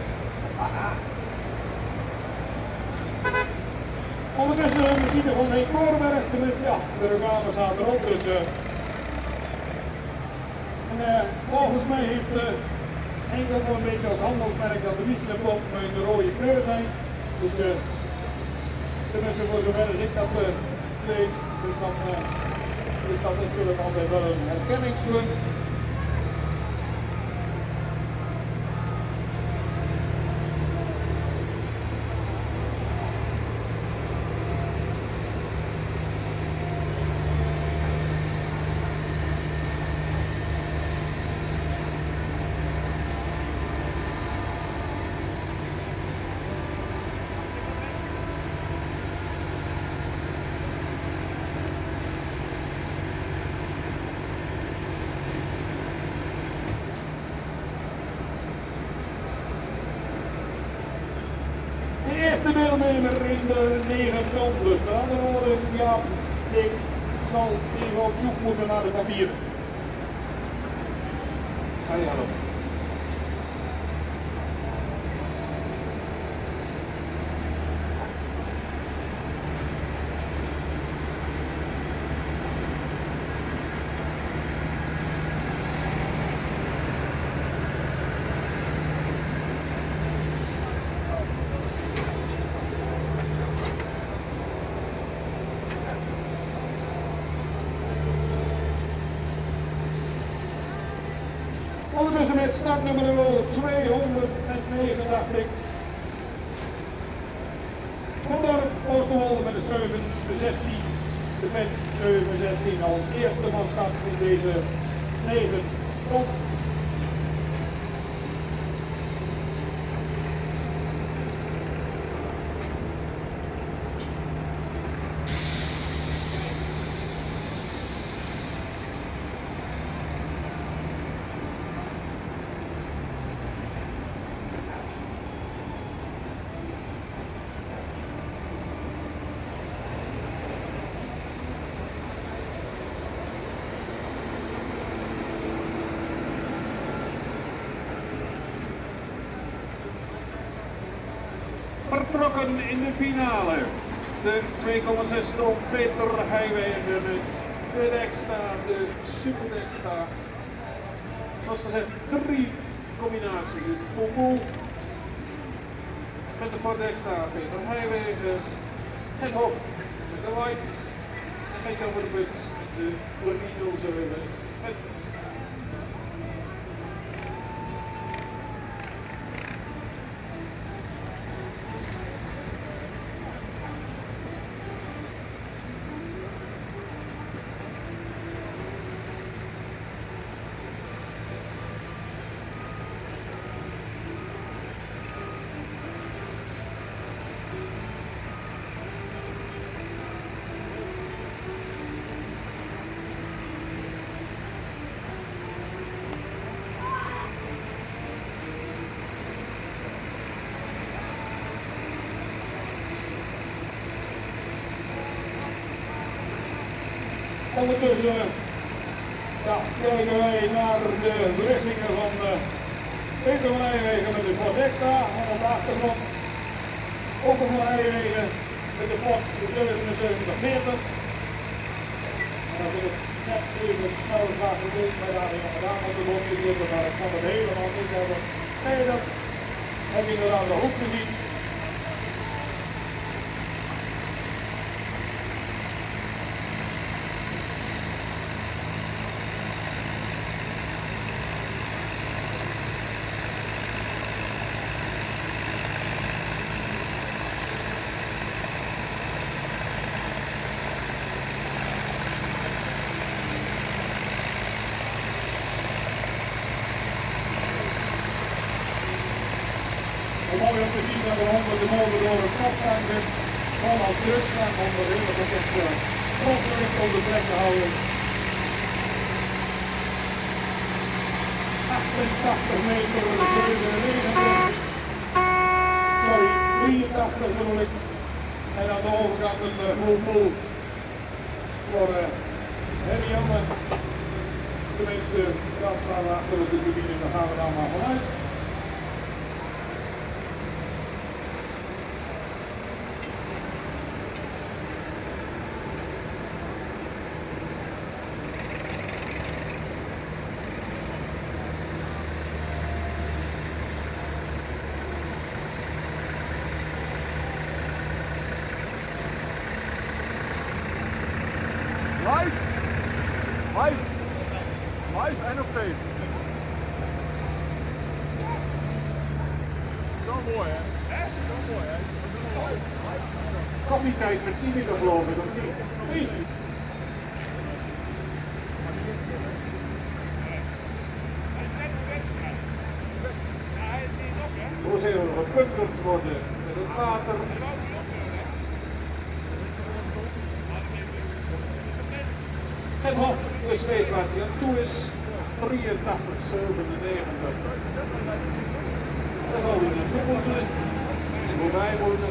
Ondertussen de machine van de Korenberg. Ja, de organen zaten erop. Dus, volgens mij heeft Henkel nog een beetje als handelsmerk dat de Michelin-pop met de rode kleur zijn. Dus tenminste voor zover als ik dat weet, dus dan is dat natuurlijk altijd wel een herkenningspunt. De eerste deelnemer in de 9 ton plus. Met andere woorden, ja, ik zal even op zoek moeten naar de papieren. Ga je aan. Ondertussen met startnummer 209, dacht ik. Vandaar Oosterwolde met de 7, de 16, de vet 7, 16 als eerste manschap in deze 9 top. Vertrokken in de finale. De 2,6 ton Peter Heijwegen met de Dexta, de Super Dexta. Zoals gezegd 3 combinaties. Het Volboel met de Ford Dexta, Peter Heijwegen, het Hof met de White en geen over de punt met de Lamino 7 met Ondertussen kijken wij naar de berichtingen van Peter van Nijwegen met de Ford Extra en op de achtergrond Open van Nijwegen met de Ford 7740. En dan wil ik net even snel graag gedeeld bij de jonge dame op de bos zitten, maar ik kan het helemaal niet hebben. Nee, dat heb je inderdaad wel goed gezien. Mooi om te zien dat de honden de molen door een knopgang zit, van als druk gaan om de hele pakket grondgewicht onder de trek te houden. 88 meter, 97, sorry, 83 bedoel ik. En aan de overkant een moel voor Henny Jansen. Tenminste, dat staan we achter de turbine, daar gaan we dan maar vanuit. Live en op tape. Zo mooi hè? Zo mooi hè? Koffietijd met 10 minuten geloof ik, of niet? Nee. Hoe zijn we gepunterd worden met het water? Het Hof, dus weet wat hij aan toe is. 83, 97. Dat zal hij naartoe moeten. En voorbij moeten.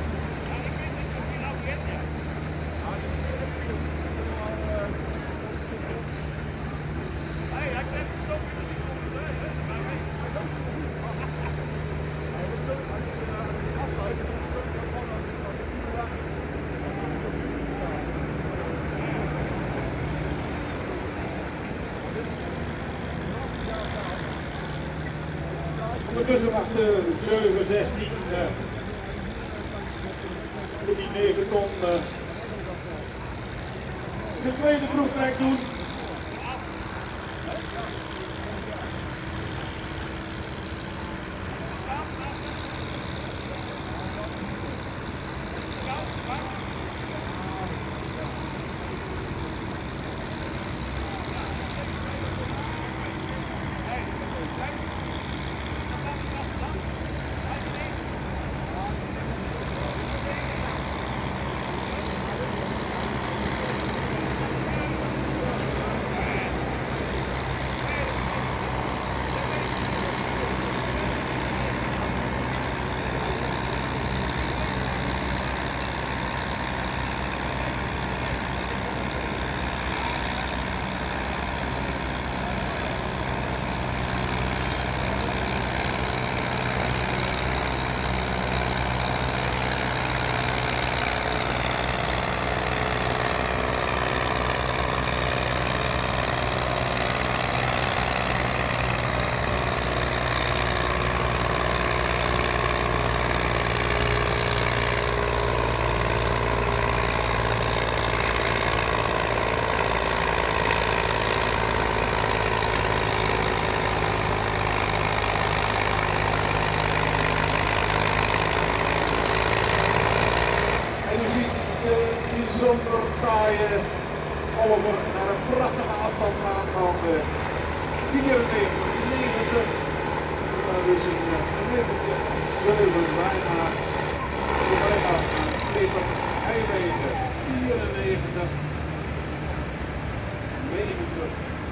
Ondertussen wacht de 716 voor die 9 ton de tweede proeftrek doen. Zonder taaie over naar een prachtige afstand gaan van 94, 90. Dus een nippertje 7 bijna. Voorbij gaat Peter Nijwegen 94, 90.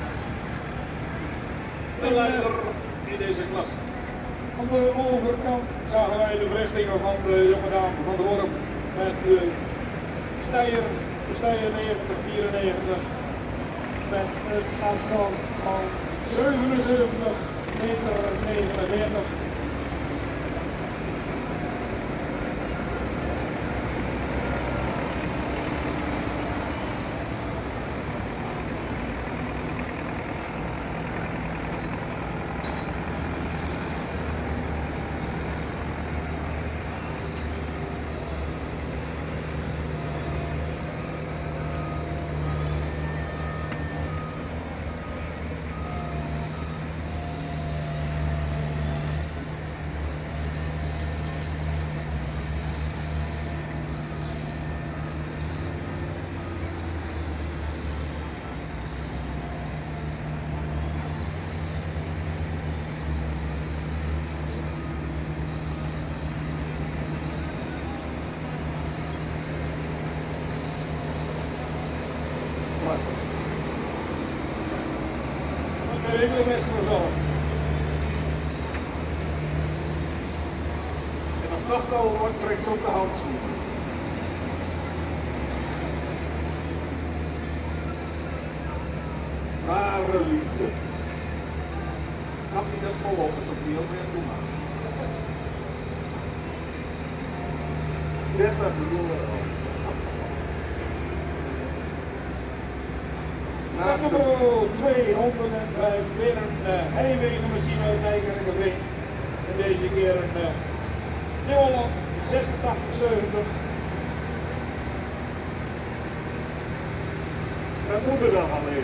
De leider in deze klasse. Aan de overkant zagen wij de berichtingen van de jonge dame van de Worm met de Steyr 90, 94. met een afstand van 77,49 meter. De regelmeester zo. En als nachtouw wordt, trekt ze op de handschoen. Ware liefde. Snap je dat volop is op die heel meer doen maar. 30 euro. Nummer 205, weer een Heiwegenmachine uit Nijkerkerveen. En deze keer een Nieuw-Holland 8670. Dat moet er dan alleen.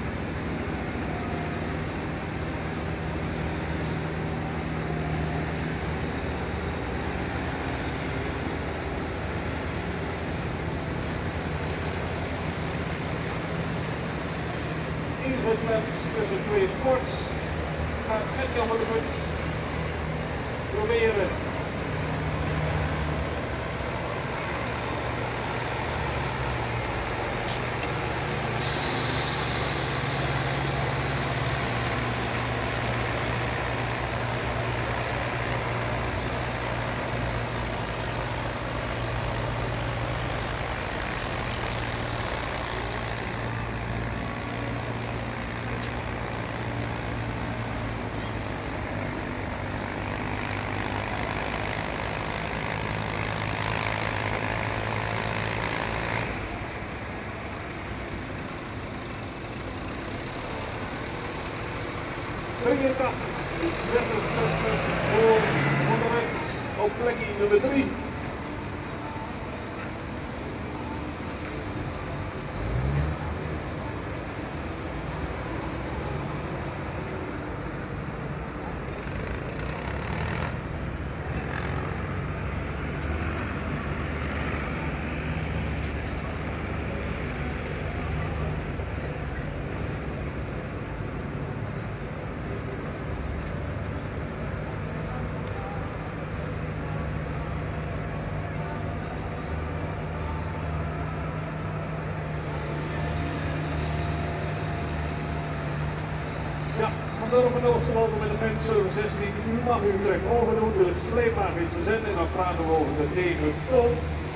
Ingeklemd tussen twee forts, gaat Edgar van de Muts proberen is 66 voor onderwijs op plekje nummer 3. Ja, van Durven Oosterwolde met de Pens 16. U mag uw trek overdoen, de sleepwagen is verzet en dan praten we over de 9 ton.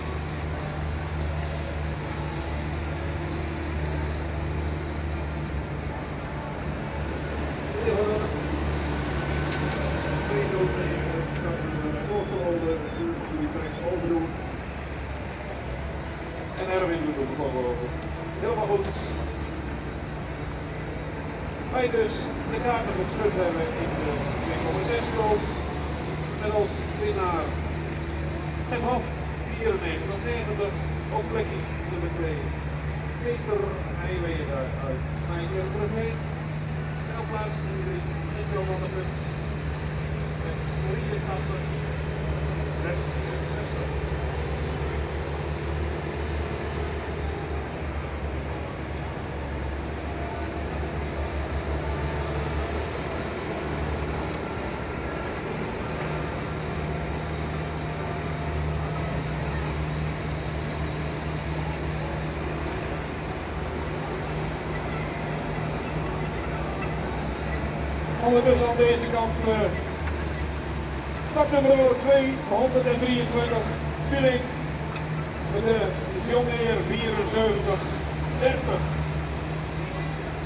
En Erwin doet het gewoon over. Helemaal goed. Wij dus de kaarten geschud hebben in de 2,6 koop. Met als winnaar en Hof 94,90 op plekje nummer 2. Peter Heiwegen uit Nijkerkerveen. En op plaats 3 Nico van der Punt. Met 83, 66. Ondertussen aan deze kant startnummer 223, Philip met de John Deere 7430.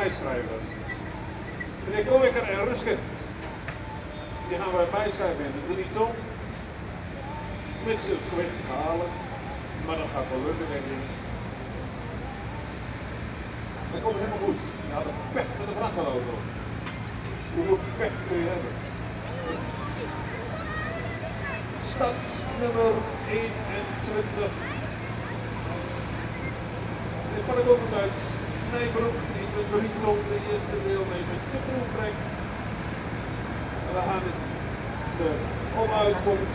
bijschrijven. Meneer Kowikker en Ruske, die gaan wij bijschrijven in de drieton. Mits ze het gewicht halen, maar dat gaat wel lukken denk ik. Dat komt helemaal goed. Je had een pech met de vrachtauto. Hoeveel pech kun je hebben? Start nummer 21. Dit kan ik ook uit Nijbroek in de drieton, de eerste deelnemer, de proeftrek. En we gaan eens de onuitkomst.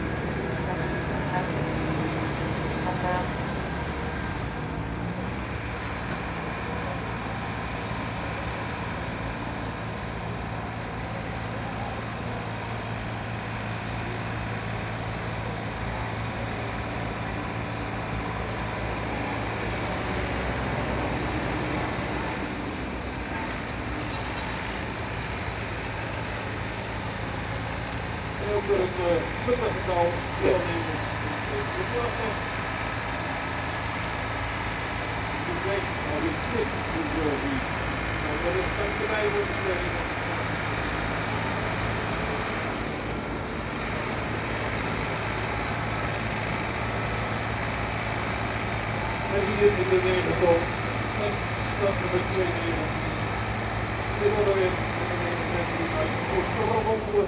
Ook door het supergetal deelnemers in de klasse. Ik denk dat ik dit moet doen. Dat is een erbij wordt geschreven. En hier in de negenton. En stap nummer 2 neer. Dit wordt weer de uit Oosterhoofd.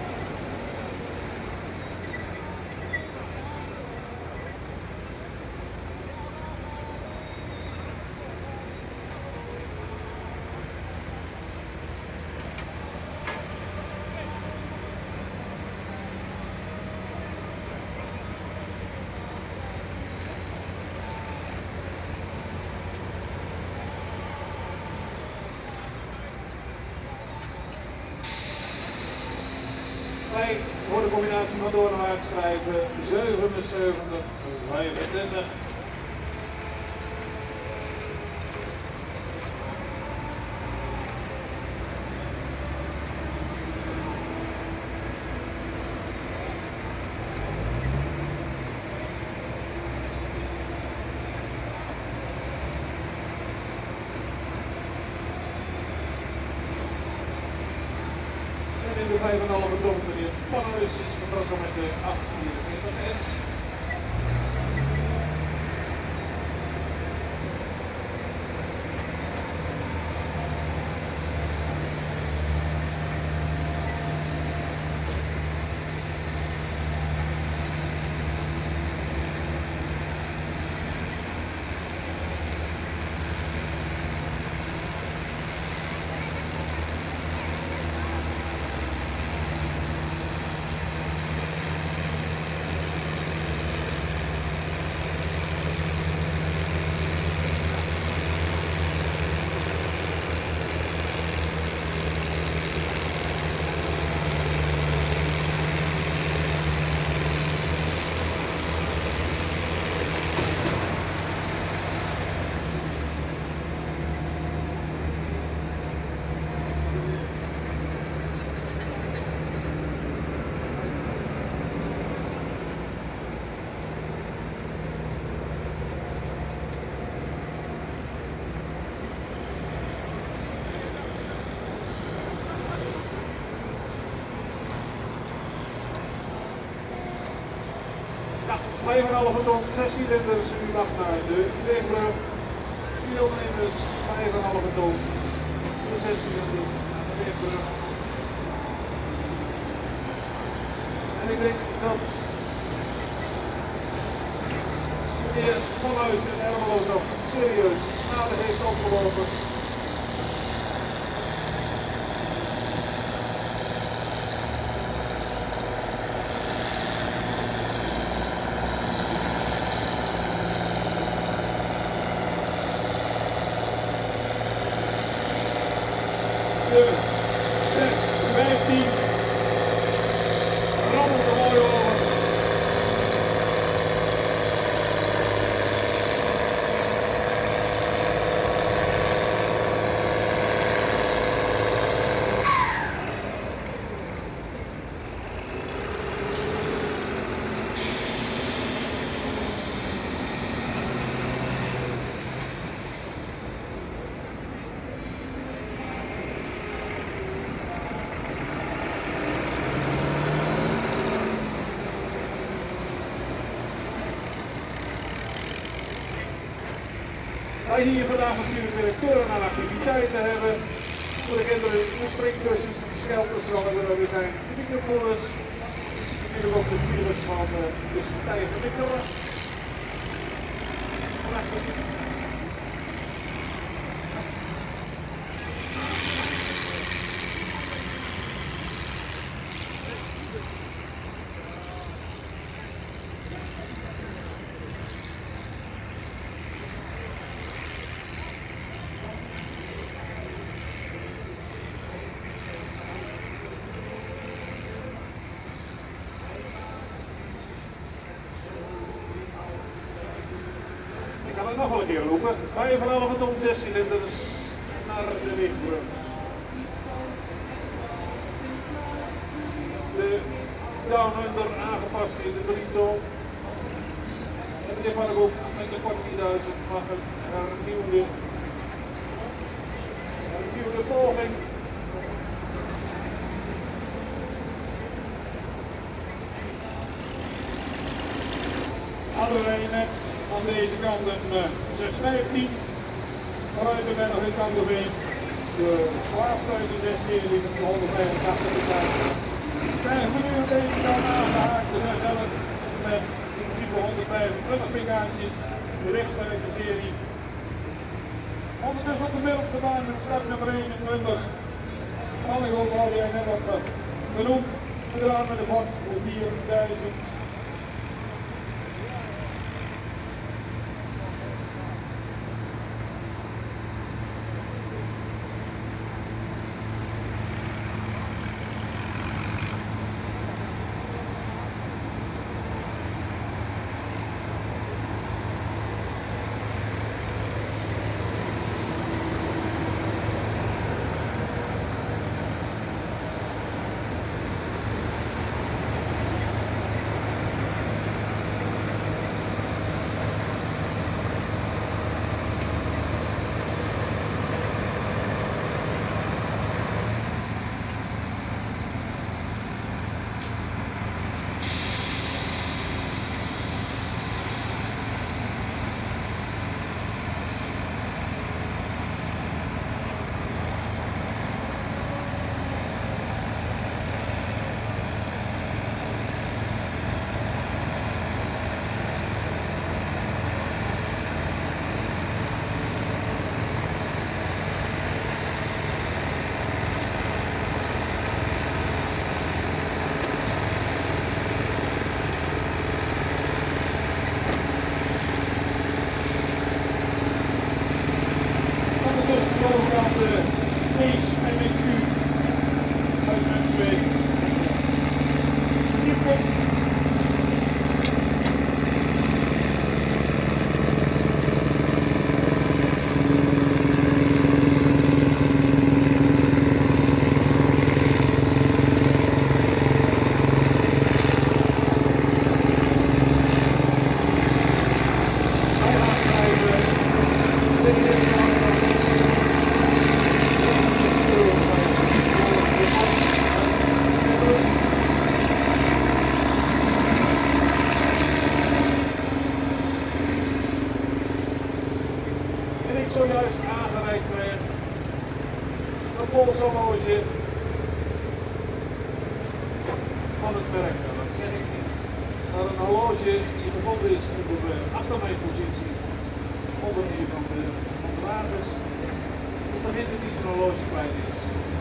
Wij voor de combinatie van doorwaarts schrijven 77, 25. In de 5,5 ton meneer Pannelis is vertrokken met de 844S. Ja, 5,5 ton, 6 cilinders, u mag naar de weegbrug. Deelnemers, 5,5 ton, de 6 cilinders naar de weegbrug. En ik denk dat meneer Vonhuis en Ermelo nog serieus schade heeft opgelopen. De 15 rammelt er mooi over. Wij hier vandaag natuurlijk weer een toren aan activiteiten hebben. Voor de kinderen de springkussens, de schelters zal er weer zijn. De micropolis. Ik zie natuurlijk ook de virus van de stijve Nikkelen. Prachtig. Ik kan het nog wel een keer roepen. 5,5 ton 6 cilinders naar de Windbrug. De Down Under aangepast in de 3 ton. En dit had ik ook met de Ford 4000 mag een hernieuwde poging. Hadden wij net aan deze kant een 615. Waaruit we nog een kant doorheen. De zwaarstuiter 6-serie met de 185 erbij. Krijgen we nu aan deze kant aangehaakt. We zijn zelf met in principe 125 pk'tjes. De rechtstuiter serie. Ondertussen op de middel gedaan met start nummer 21. Alle grote hadden jij net op genoemd. Gedaan met de Ford 4000. Zojuist aangereikt werd een polshorloge van het merk, dat zeg ik niet, maar een horloge die gevonden is op de achtermijnpositie onder een van de wagens. Dus dan vindt het niet zo'n horloge kwijt is.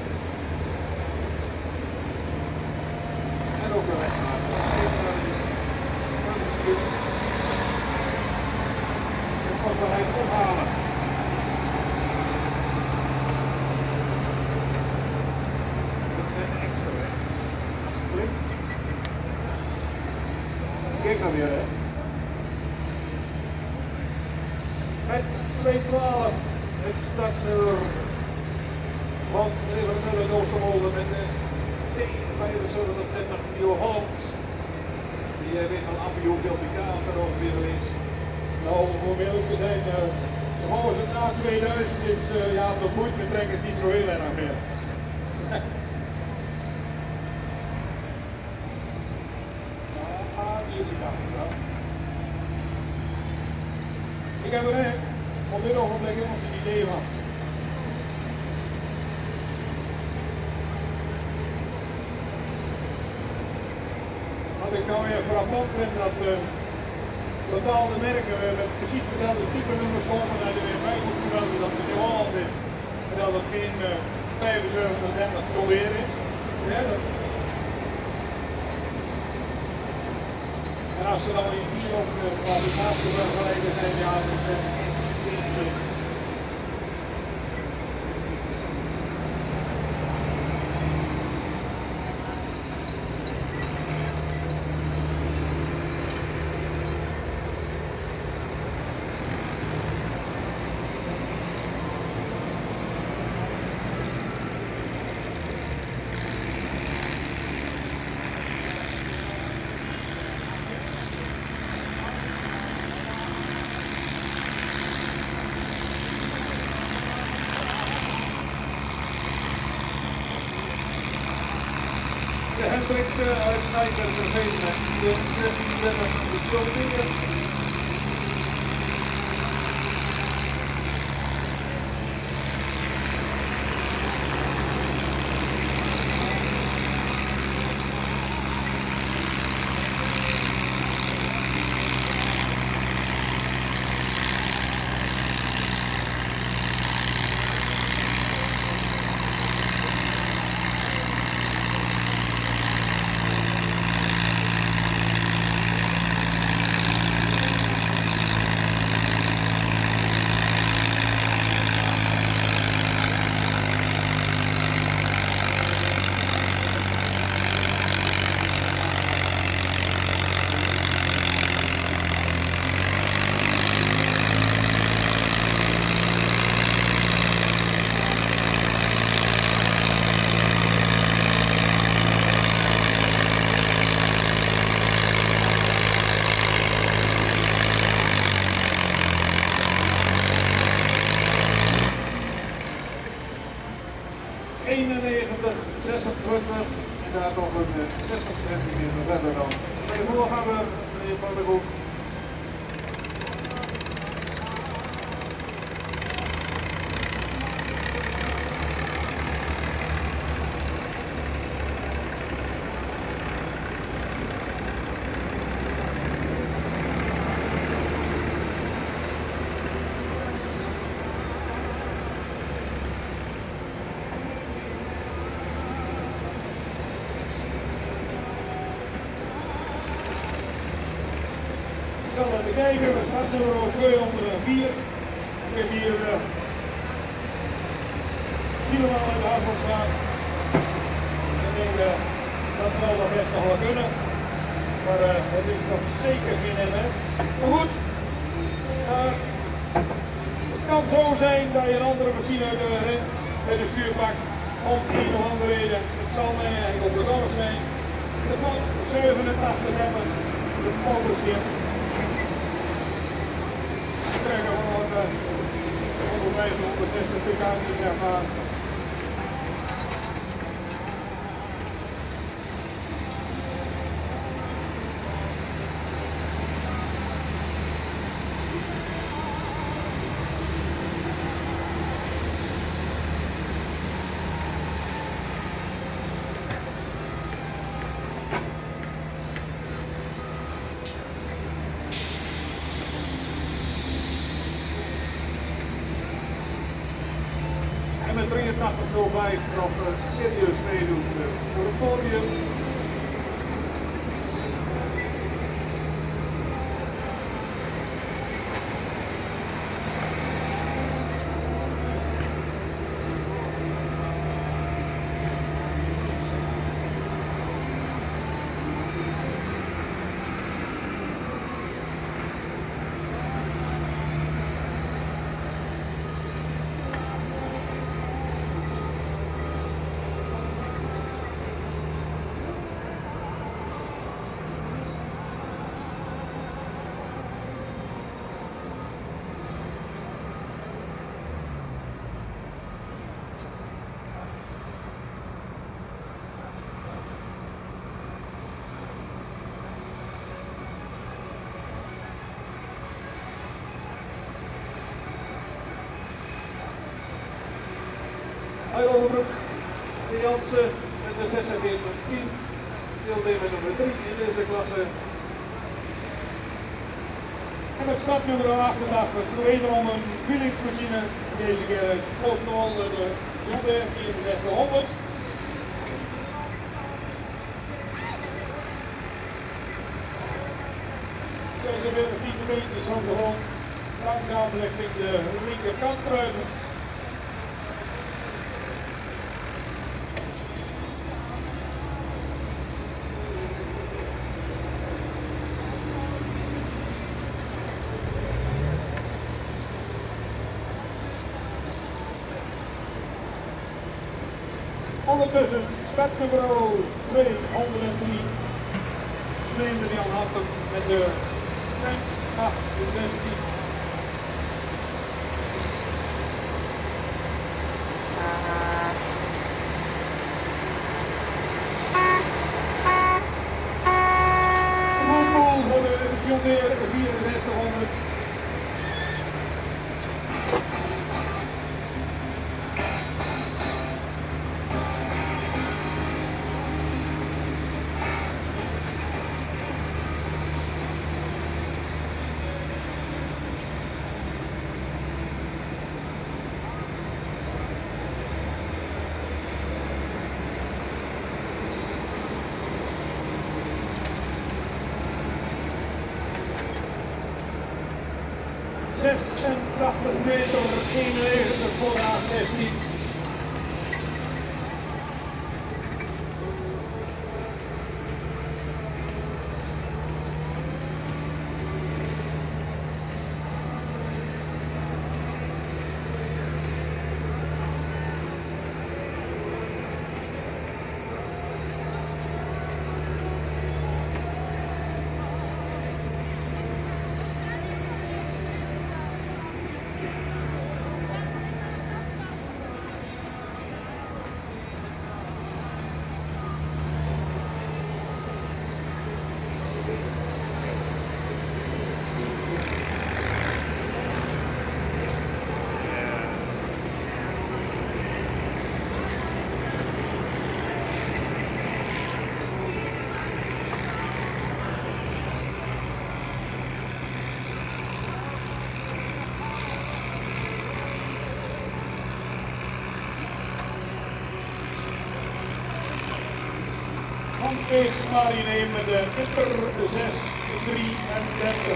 En ook de wegmaker. De kostbaarheid ophalen. Kijk nou weer, hè. Met 212, het startnummer van River Oosterwolde met de T7530 New Holland. Die weet van af hoeveel pk er ongeveer is. Nou, om eerlijk te zijn, volgens het na 2000 is ja, de moeite met trekkers niet zo heel erg meer. Ik heb er een op dit ogenblik helemaal geen idee van. Wat ik nou weer frappant vind, dat bepaalde merken met precies dezelfde type nummers komen en er weer bij moeten melden dat het New Holland is. En dat het geen 75 dat zo weer is. Ja, dat... En als ze dan hier op de kwalificatie vergeleken zijn, ja, dat is geen. De Hendrix uit Nijkerk vergeten, de 26 de Schuldinger. En daar nog een 60 centimeter verder dan. Bij de voorganger, meneer Van der Hoek. Ik kan even kijken, we staan nummer 204. Ik heb hier Sileman uit de Hartmannsstraat. Ik denk dat zal nog best nog wel kunnen. Maar het is nog zeker geen NL. Maar goed, het kan zo zijn dat je een andere machine uit de stuur pakt. Om een of andere reden. Het zal mij eigenlijk op de zorg zijn. De pot 87 hebben. De motorschip. We krijgen gewoon 150, 160 pk, zeg maar. En met 83.05 nog serieus meedoen voor het podium. Overbroek, de Jansen met de 46-10, deelnemer nummer 3 in deze klasse. En op startnummer 88 wederom een wheelingmachine, deze keer uit Post-Noord, de John Deere 6400. Weer 10 meters van de grond, langzaam richting de linkerkant kruipen. Ondertussen startnummer 203, neemde Jan Hatten met de 8:16. Voor de John Deere 6400. Meter 91 voor de 16. Kees Marinee met de Inter 6:33.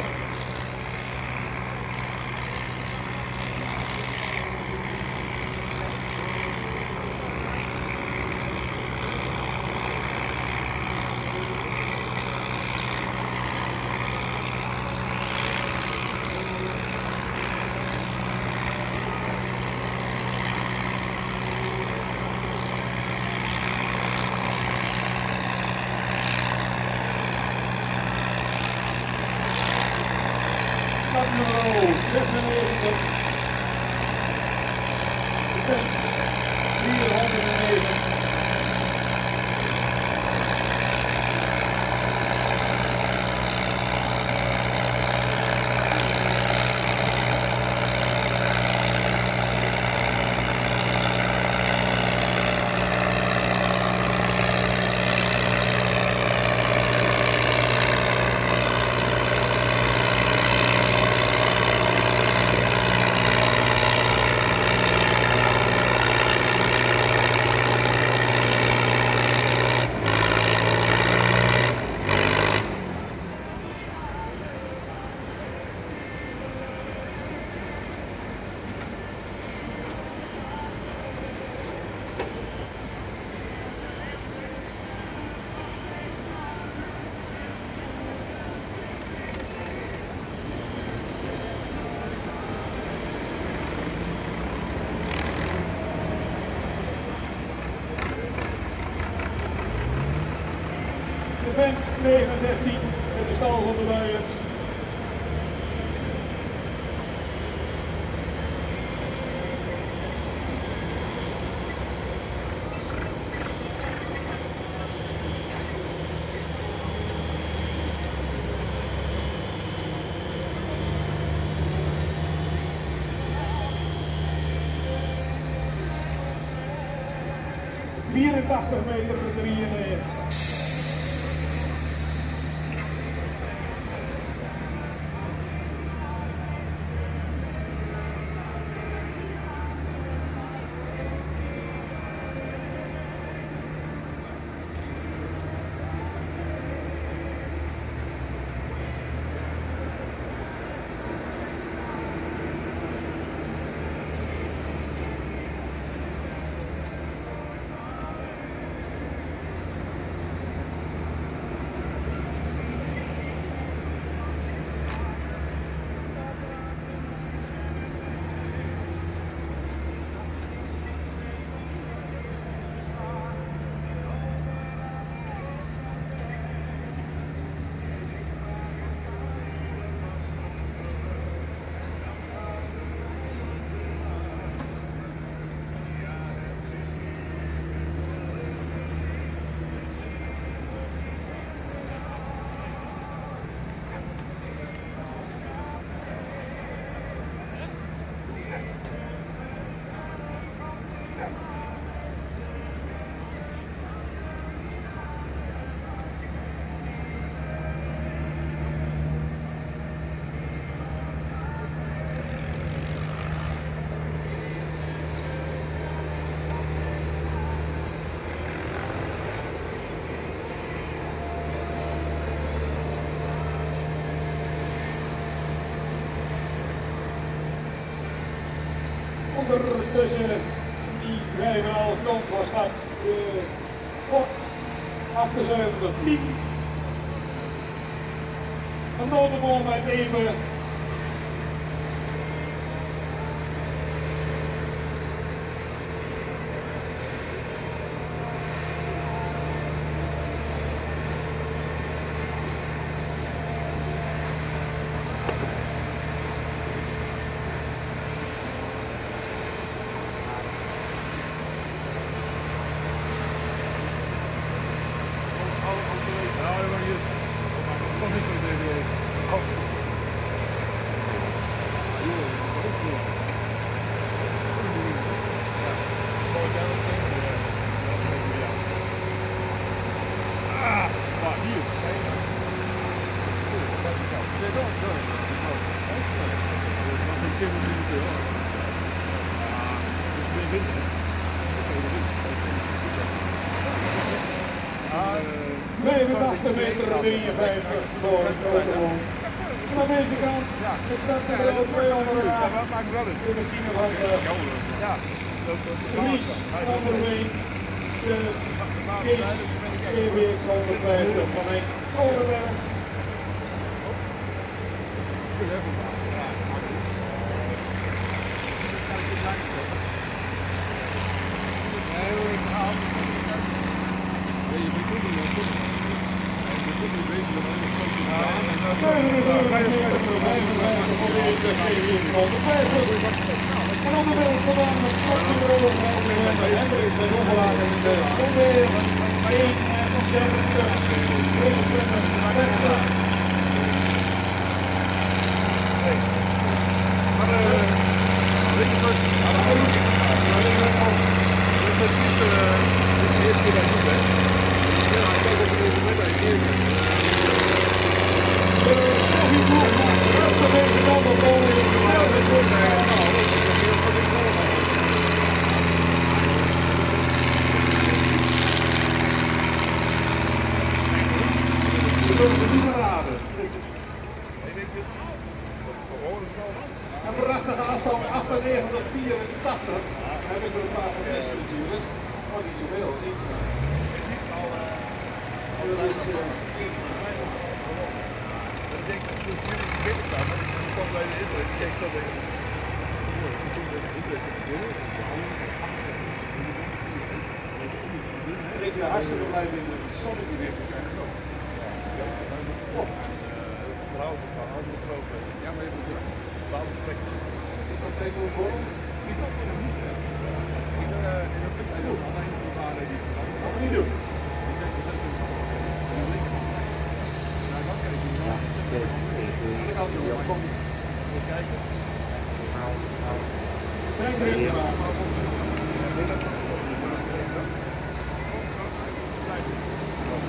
Nummer 96. 409. Vent 69 in de stal van de Luijen. 84 meter voor 93. Ondertussen die vrijwel kant was dat Ford 7810. Een notable met even meter 53 voor het Notable. Van deze kant staat er wel 200 in de kine van Ries van der Veen, de Kees EWX 150 van Henk Kolenberg. En onderwijs vandaan met slotnummer bij Hendricks en Ongelaar in de onweer 94. Heb ik er een paar vergisten natuurlijk. Maar niet zoveel. Dat is... Ik denk dat toen jullie binnen kwamen, ik kwam bij de indruk, ik denk zo dat ik ben hartstikke blij dat de zonnetje weer te zijn gekomen. Ja, maar je moet een bepaalde plek. Is dat tegenwoordig warm? Is dat nog niet? Ik ben alleen voor de die dat moet niet doen.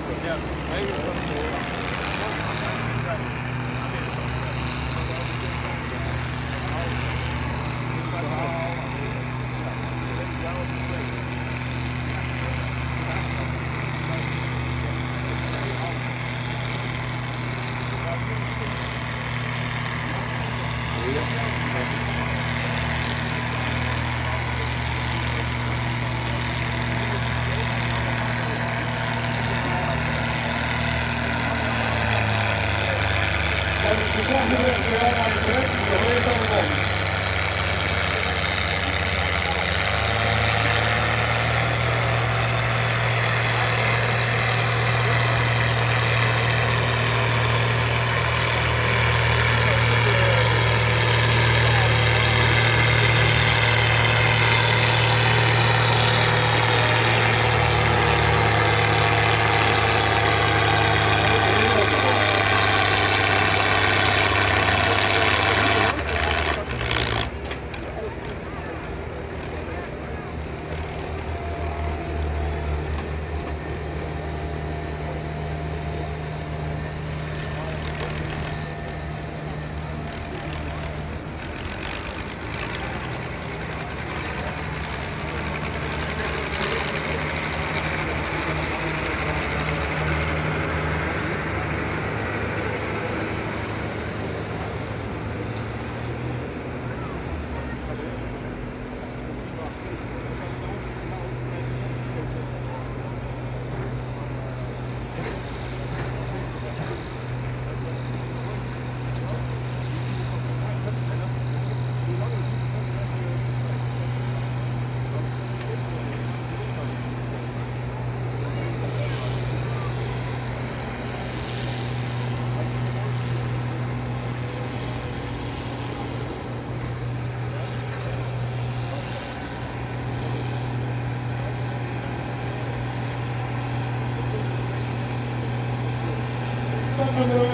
Nummer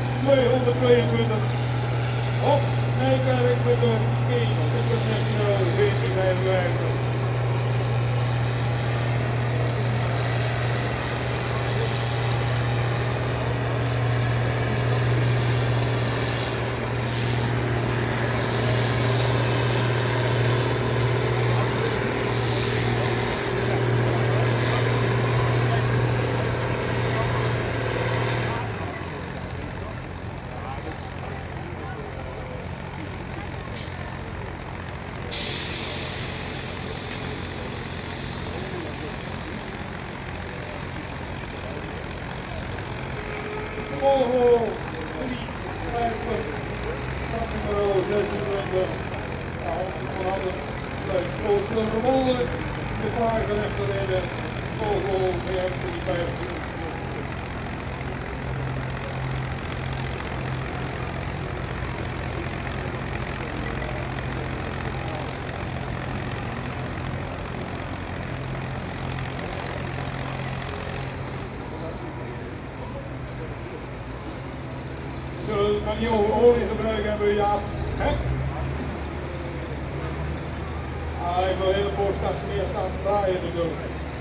222. Op Nijkerk met de Kees International 1455. Volvo 350, stap nummer 26, van hadden bij Volvo gewonnen, de paarden rechterrijden, Volvo VM 350. Zullen we een nieuwe olie gebruiken hebben, ja. Hè? Ik wil een heleboel stationeer staan draaien natuurlijk.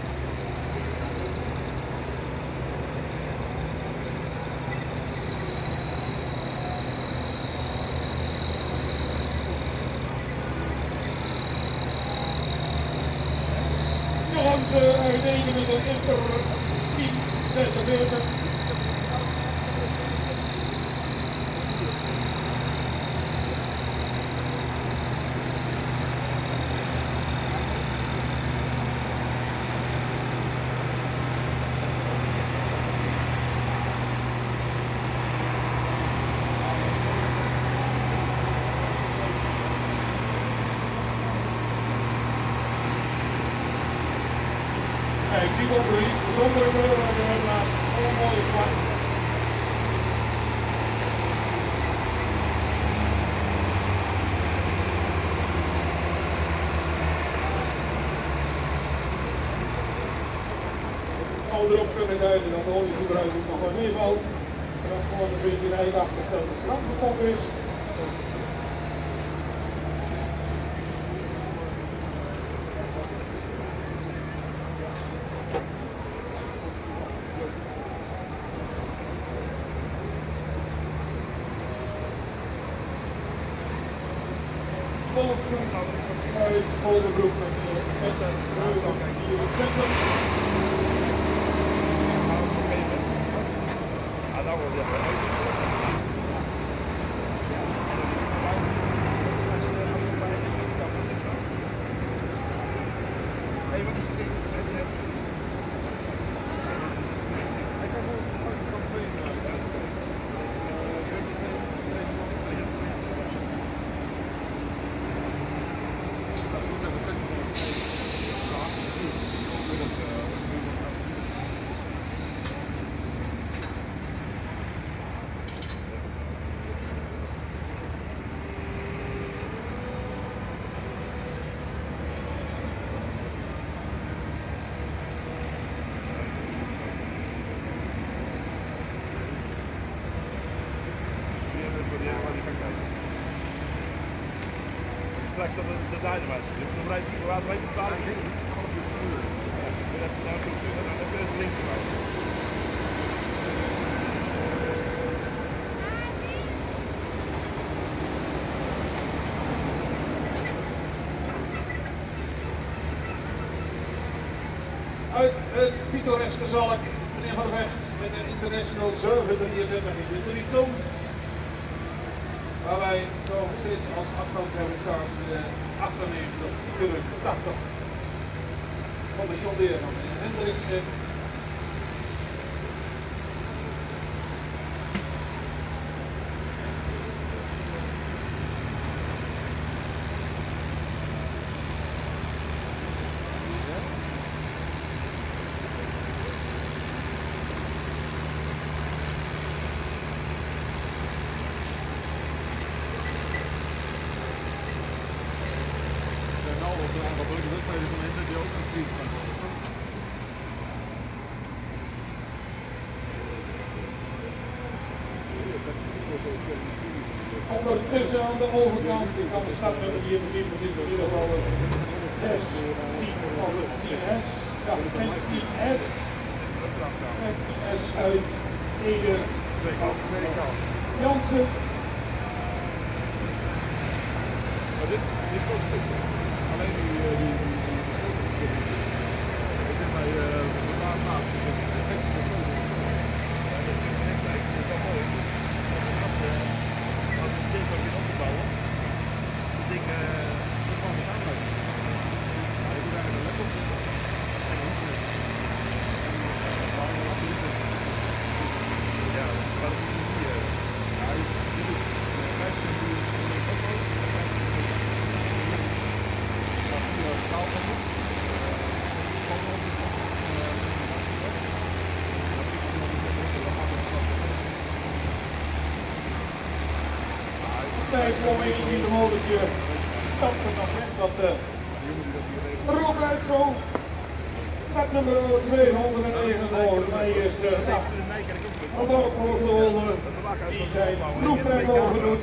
Nog eens uitdelen met een Inter 1046. Kijk, die komt er niet. Zonder kleur en we hebben een mooie kwart. Al erop kunnen duiden dat de oliegebruiking nog wat meevalt. En dat gewoon een beetje rijden achterstelde krantenkop is. volksgroep uit Oldenbroek met de hier in Zetten. Straks dat de Dynamite zit, dan rijdt hij later rijdt hij 12 uur. Dan heb je het linker bij. Uit het pittoreske Zalk, meneer Van der Vecht, met de International 733 in de Triton. Waar wij nog steeds als afstand hebben staan de 98 van de John Deere van Hendriksen. Ondertussen aan de overkant, ik kan de startnummer hier zien, het is in ieder geval 6, 10 van de 10S. Ja, 10S. 10S uit Ede. Jansen. Dit kost niks. Alleen die dit is bij de maat. Dit kan weer opbouwen. Dat ding van de aanbouw. Hij doet daar een laptop. Ja, maar dat is niet hier. Hij doet 15 uur in de opbouw. Tijdvorming in het motortje stapte nog net wat rook uit zo. Startnummer 209 mij is van de Oosterwolde die zijn proeftrek overdoet.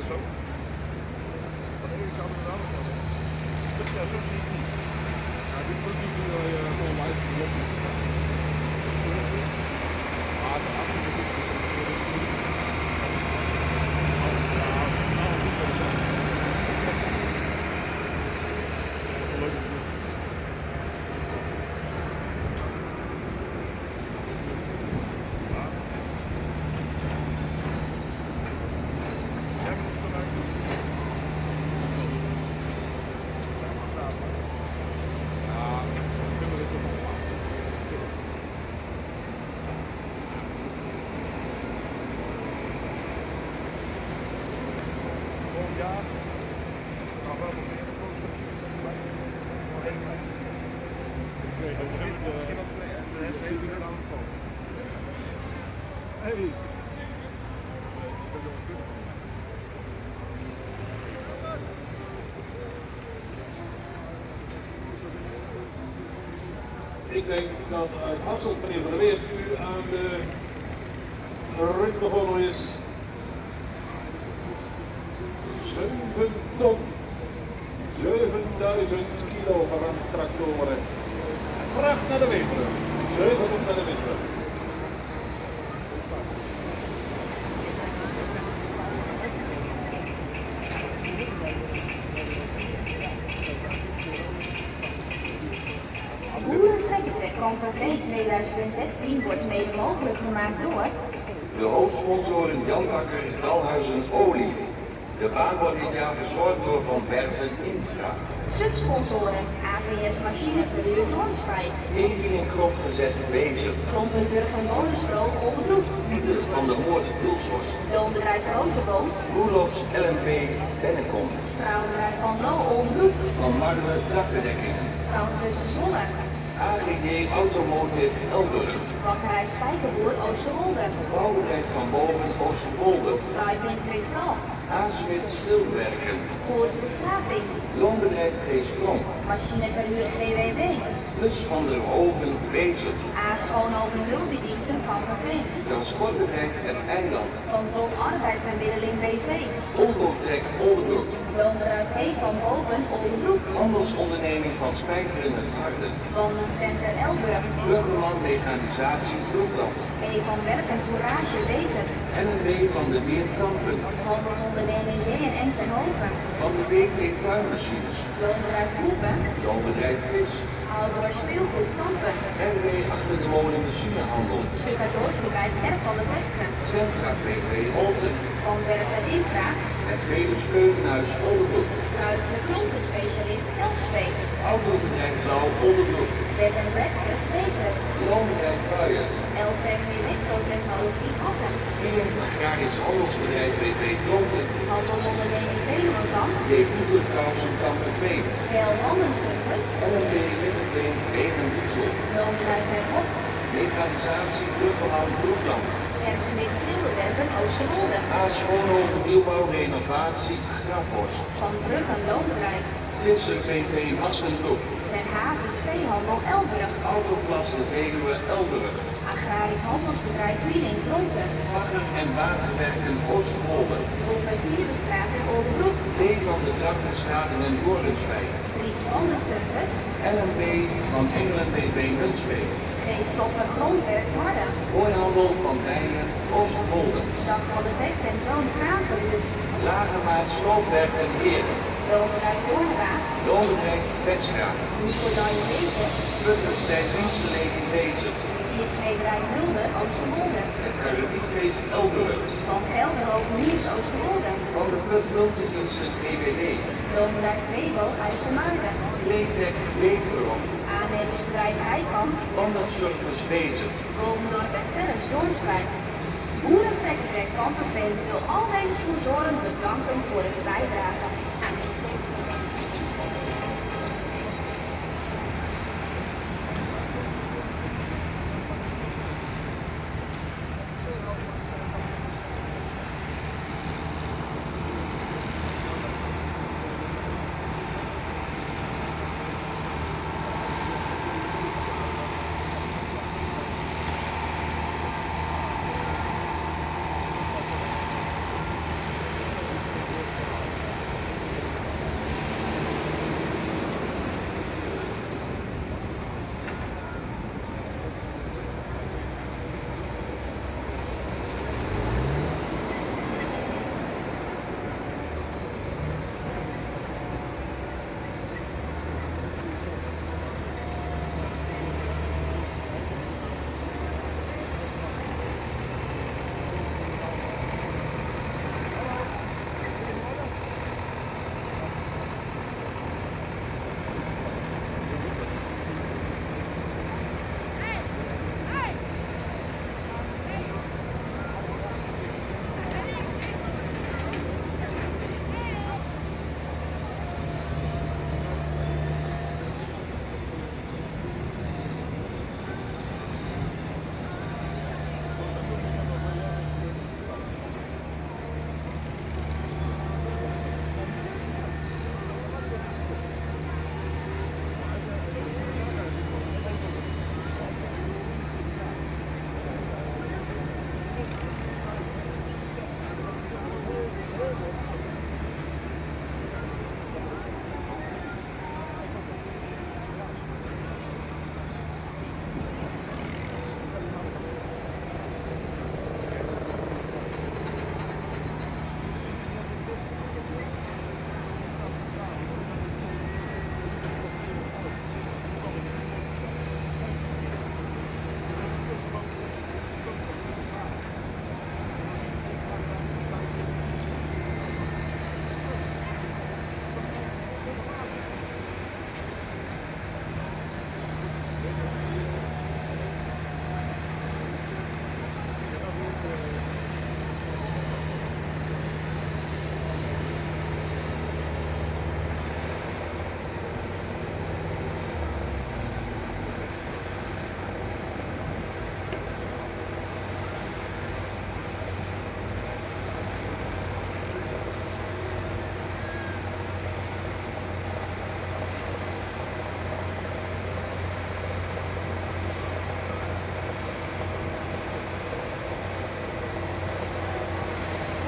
Ik denk dat uit Hasselt, meneer Van der Weert, u aan de ring begonnen is. 7 ton, 7000 kilogram tractoren. Vracht naar de winter. 7 ton naar de winter. Kamperveen 2016 wordt mede mogelijk gemaakt door de hoofdsponsoren Jan Bakker, Dalhuizen Olie. De baan wordt dit jaar verzorgd door Van Berven Infra. subsponsoren AVS Machineverhuur Doornspijk, Eding en Kropgezet Bezig. Klompenburg en Bonenstro Oldenbroek, Pieter van der Moort Hulshorst. Loonbedrijf Rozenboom, Roelofs LMP Bennekom. Straalbedrijf Van Loo Oldenbroek, Van Marder Dakbedekkingen. Tussen Zwolle, AGD Automotive Elburg. Bakkerij Spijkerboer Oosterwolde, Bouwbedrijf Van Boven Oosterwolde. Drive-in Kristal, Asmit Schildwerken. Goors Bestrating, Loonbedrijf G. Sprong. Machineverhuur GWW, Plus van der Hoven Bezig. A Schoonhoven Multidiensten Kamperveen, Transportbedrijf F. Eiland. Van Zon Arbeidsbemiddeling BV, Oldotrek Oldenbroek. Loonbedrijf E van Boven Oldenbroek, Handelsonderneming van Spijkeren het Harden. Wandencentrum Elburg, Bruggeman Mechanisatie Groenland. E van Werken Fourage Bezig, NNW van de Weertkampen. Handelsonderneming JNN ten Hoven, Van de WT Tuinmachines. Loonbedrijf Hoeven, Loonbedrijf Vis. Outdoor Speelgoed Kampen, RW achter de wonen machinehandel. Stucadoorsbedrijf R van de Vechten, Centra BV Holten. Van Werven Infra, Het Velus Keukenhuis Oldenbroek. Duitse klompenspecialist Elfspeet, Autobedrijf Blauw Oldenbroek. Bed and Breakfast Bezig, Loonbedrijf Buijert. Eltech Elektrotechnologie Atten, Ian Agrarisch Handelsbedrijf BV Klonten. Handelsonderneming Veluwekamp, J. Pieter Kousen Kamperveen. Vel Handenservice, LNB Wittegleen Wegen Diesel. Loonbedrijf Het Hof, Mechanisatie Bruggeman Broekland. en Smit Schilderwerken Oosterwolde, A. Schoonhoven Nieuwbouw Renovatie Grafhorst. Van Bruggen Loonbedrijf, Visser VV Mastenbroek. Ten Havens Veehandel Elburg, Autoplas de Veluwe Elburg. Agrarisch Handelsbedrijf Wieling Dronten, Bagger en Waterwerken Oosterwolde. Offensierenstraat in Oldenbroek, D. van de Drachtenstraten en Doornenswijk. Dries Wandenservice, LNB van Engelen BV Nunspeet. Geen Stoffen Grondwerk Harden, Hooihandel van Bijen Oosterwolde. Zak van de Vecht en Zoon Kraanverhuur, Lagermaat Slootwerk en Heren. Loonbedrijf Doornraad, Loonbedrijf Westra. Nicolai Wezen, Putterstijd Dienstverlening Bezig. Siersmederij Mulder Oosterwolde, Het Caroliefeest Elburg. Van Gelderhoven Nieuws Oosterwolde, Van de Put Multidiensten GWD. Loonbedrijf Webo IJsselmuiden, Cleantech Bekerom. aannemersbedrijf Heikant, Onderservice Bezig. Bovendorp en Sterren Doornspijk. Boerentrekkertrek Kamperveen wil al deze sponsoren bedanken voor hun bijdrage.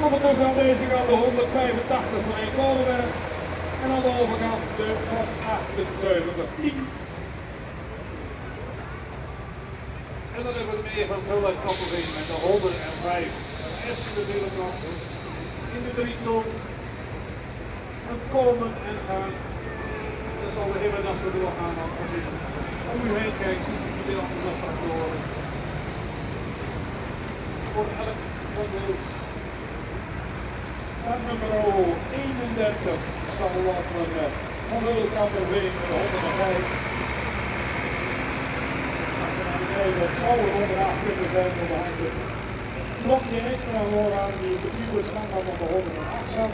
Ondertussen aanwezig aan de 185 van Eekholenberg en aan de overkant de 78-10. En dan hebben we de meer van Gullit Kappelveen met de 105. S natuurlijk nog in de 3-ton. En komen en gaan. Dat zal de hele dag zo doorgaan. Als ik om u heen kijk, ziet u niet anders dan factoren. Voor elk van deze. En nummer 31 zal lopen van Gullit Kappelveen met de 105. Dat zou er onderaan kunnen zijn voor de handen. Blokje extra vooraan die in principe standaard op de 108 zat.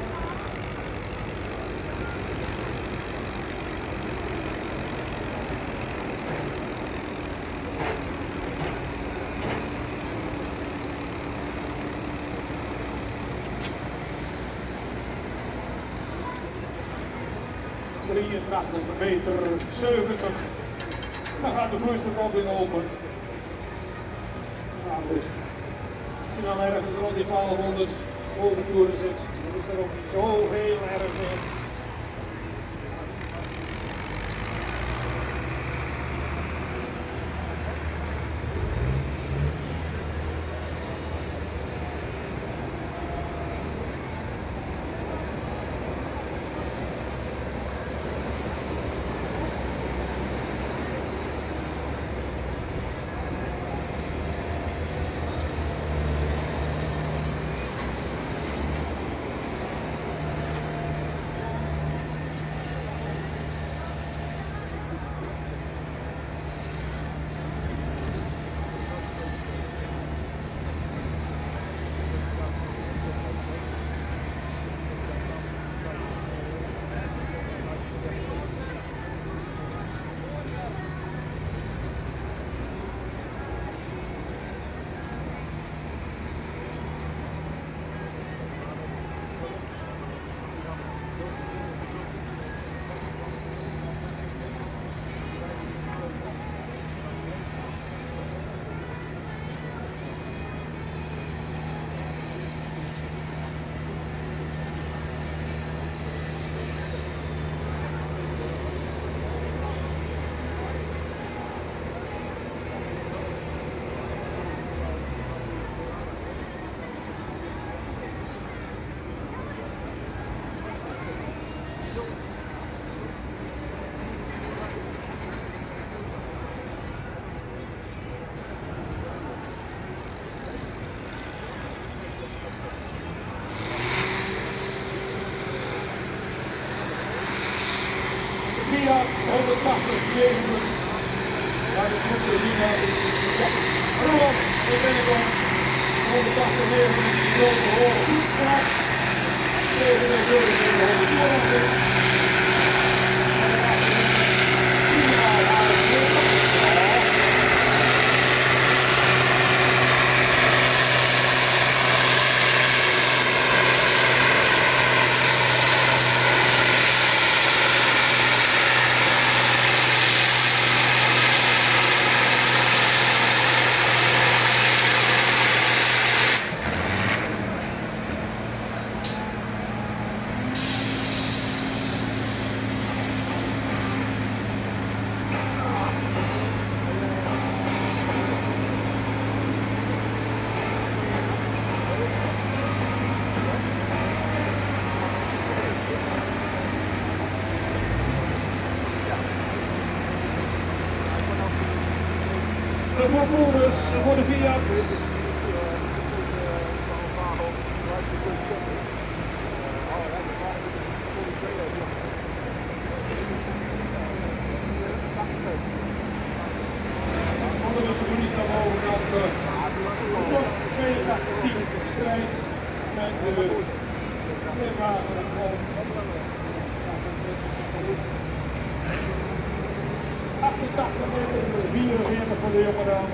Meter 70. Dan gaat de voorste kant in open. Nou goed. Als je dan ergens rond die 1200 boventoeren zit, dan is er ook niet zo heel erg in. Via 180 meter. Waar de groepen zien hebben. Roland, de binnenkom. 180 meter. Grote horen. Straks. 47 Voor Boris, voor de Fiat. Andere verlies dan overkant. 82 strijd met de Veerwagen van 88 meter, 44 voor de jonge dame.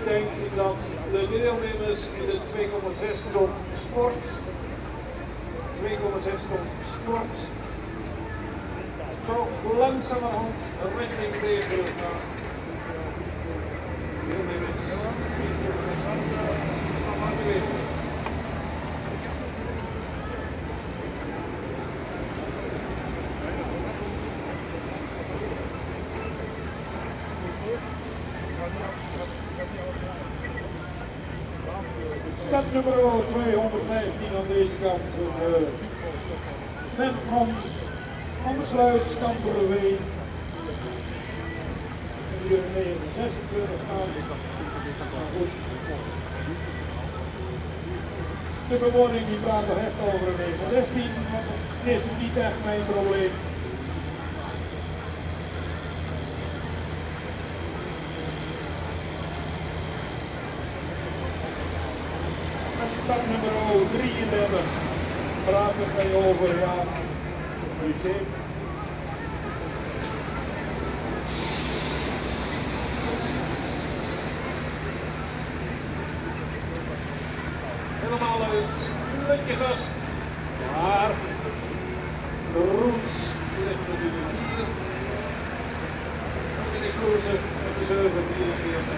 ik denk dat de deelnemers in de 2,6 ton sport, 2,6 ton sport, zo langzamerhand richting Deventer gaan. Deelnemers 2,6 ton. Start nummer 215 aan deze kant. Van Amsluis, Kamperveen. Hier 26 staan. De bewoning die praat nog echt over een 16, want het is niet echt mijn probleem. Start nummer 33, praat met mij over, ja, museum. Helemaal uit, lekker gast, maar de roes ligt natuurlijk hier. En ik koers het met de 744.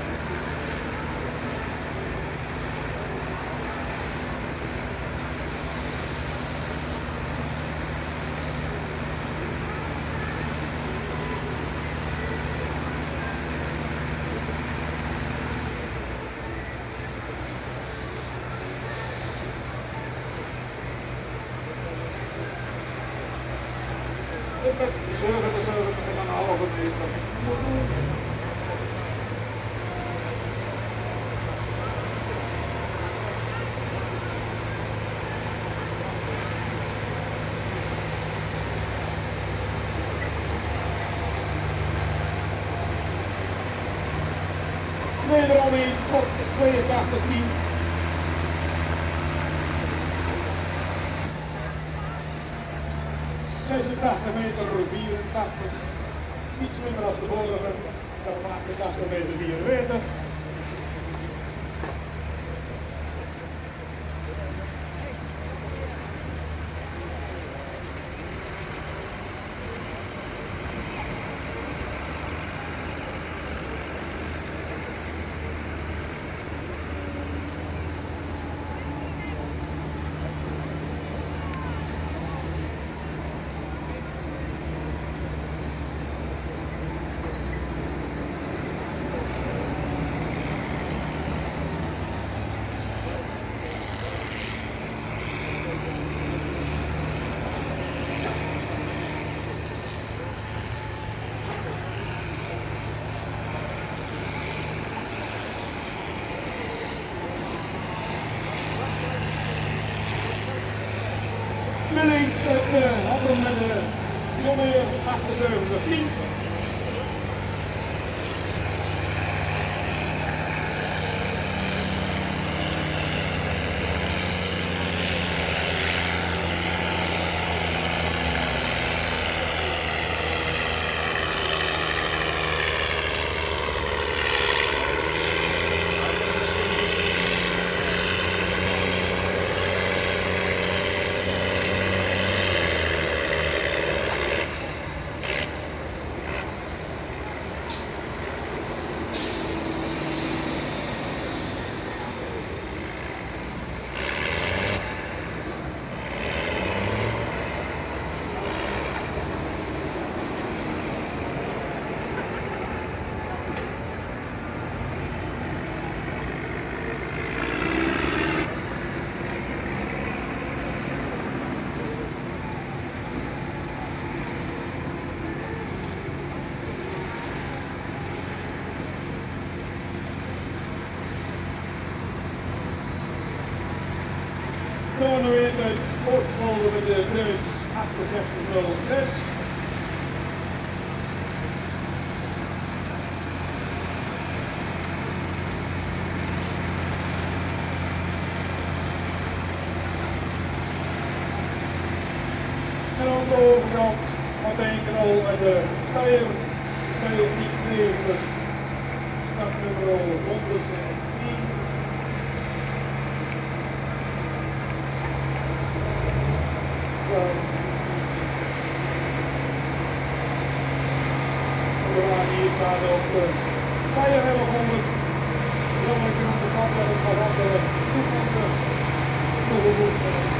Met 77,5 meter. Wederom in op 82-10. Meter 84, iets minder als de vorige, dan 88 meter 44. Willing het handelen met de nummer 78 10. Dan weer het voortgevallen met de Deutz 6806. En dan de overkant van de enkel met de stijl 90, start nummer 100. staat op 5200. Jammer ik op de kant dat het nog op de toekomst nog een boek.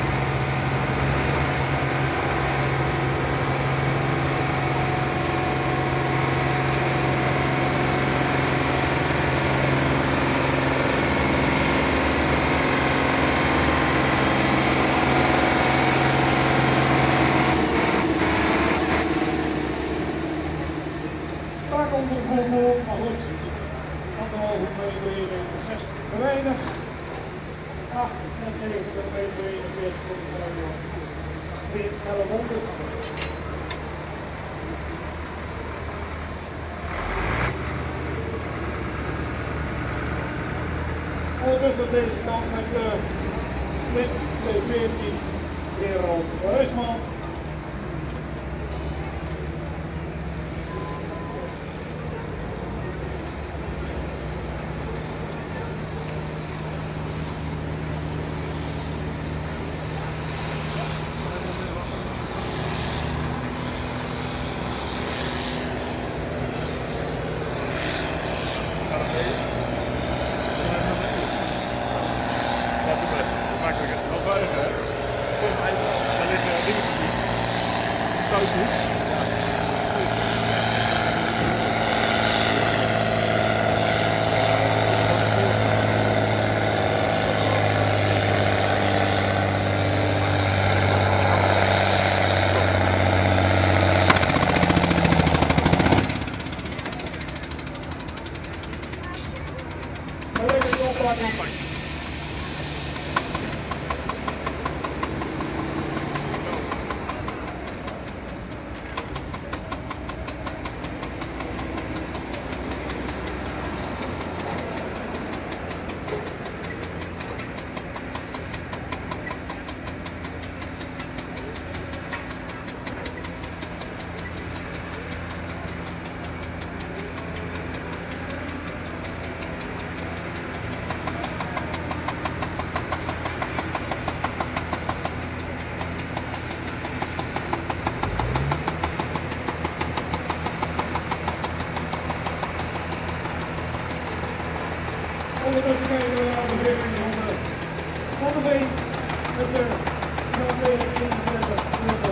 Daar komt een goal, maar goed. 1,5 meter 61 te weinig. 78 meter 41 komt er dan weer 1100. Ondertussen deze kant met Flip C14 Gerald Huisman. Ondertussen kijken we naar de beweging van de been met de 0,21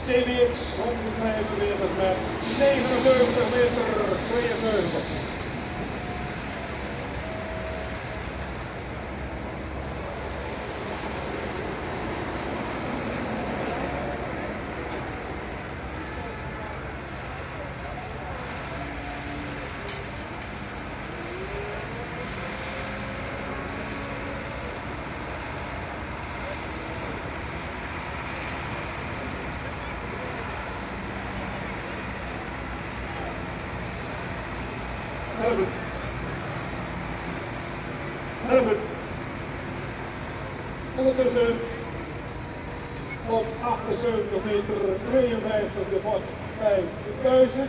Zeewits 145 met 79 meter 72. Herbert. Ondertussen op 78 meter 52 de pot 5000.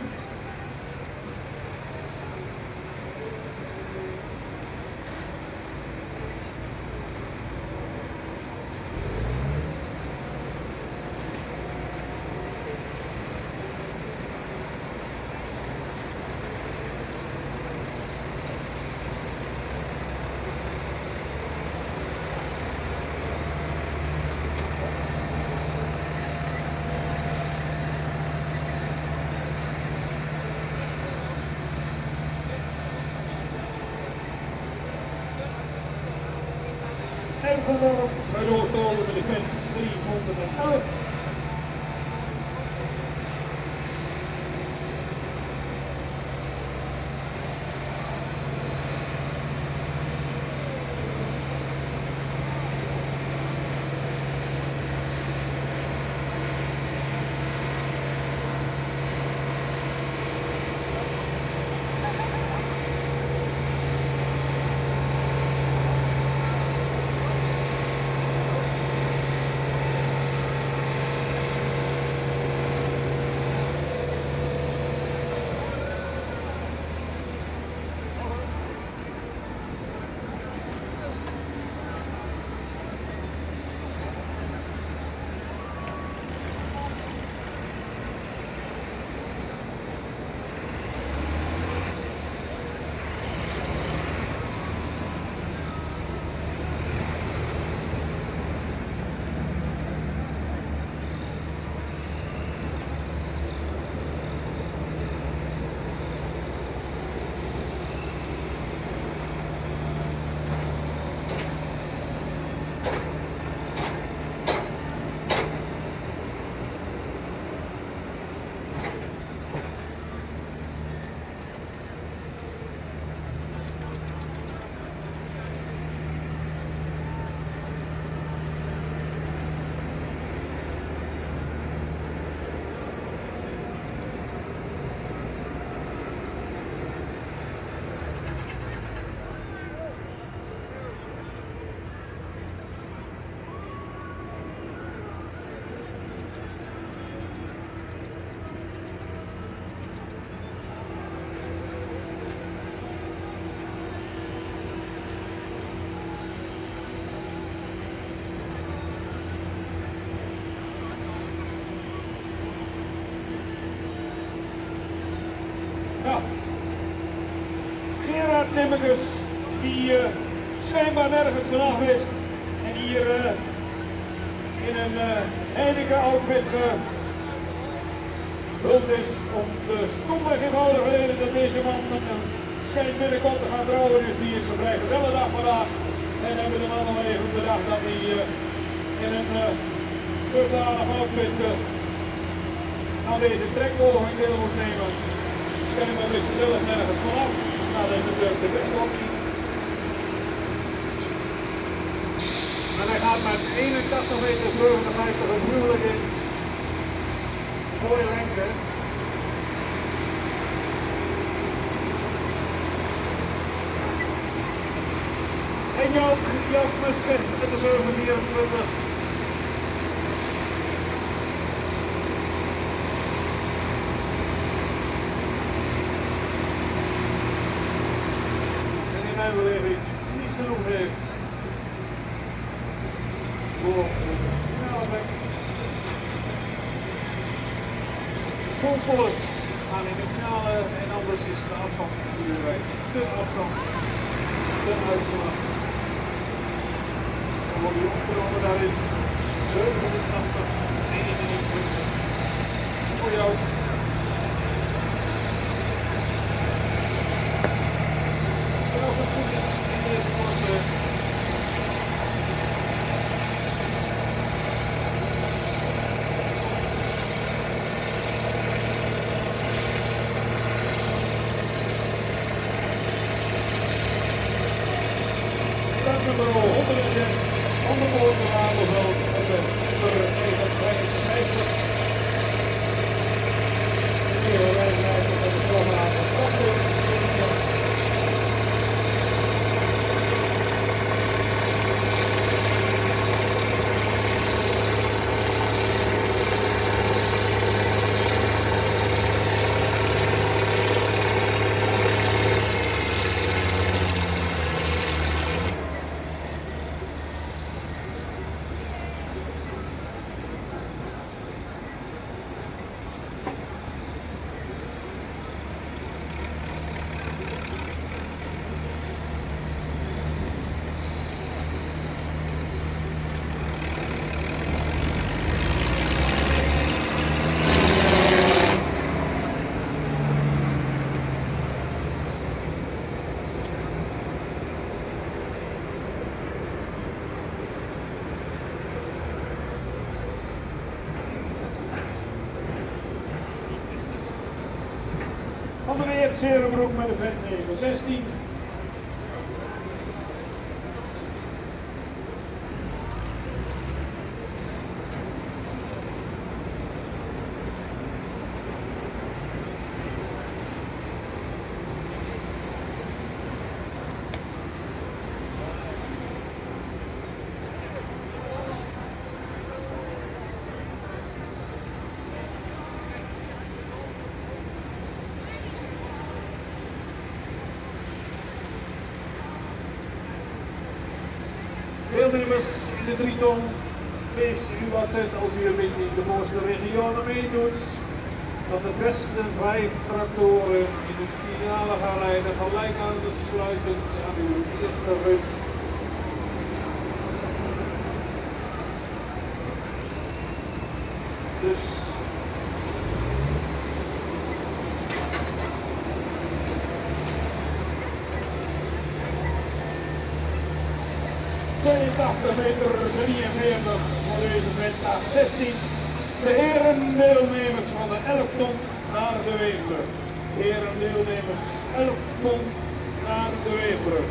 En verworpen bij doorstoten met de grens 311. Ja, Gerard Nemmekes, die schijnbaar nergens vanaf wist en hier in een Heineken outfit gehuld is om de stomweg eenvoudige reden dat deze man schijnt binnenkort te gaan trouwen, dus die is een vrij gezellige dag vandaag. En hebben de mannen maar even bedacht dat hij in een dusdanig outfit aan deze trekpoging deel moest nemen. Schijnbaar wist er zelf nergens vanaf. Nou, dat is natuurlijk de beste optie. En hij gaat met 81 meter 57 het huwelijk in. Mooie lengte. En Joop Muske met de 724. En in mijn beleving niet genoeg heeft voor de finale weg. Volpolis gaan in de finale en anders is de afstand natuurlijk de afstand, de uitslag. Dan wordt hij opgenomen daarin 87, 91. voor jou. En als het goed is in deze klasse. Nummer 106 van de Boordenwaterveld en de nummer 55. Hier rijden van de Slovaak van van de Weert Serenbroek met de vetneger 16. Deelnemers in de drieton, wees u wat uit als u een beetje in de voorste regionen meedoet. Dat de beste 5 tractoren in de finale gaan rijden, gelijk aansluitend aan uw eerste rug. Dus 82 meter 43 voor deze vrijdag 16. De heren deelnemers van de 11 ton naar de weegbrug. Heren deelnemers 11 ton naar de weegbrug.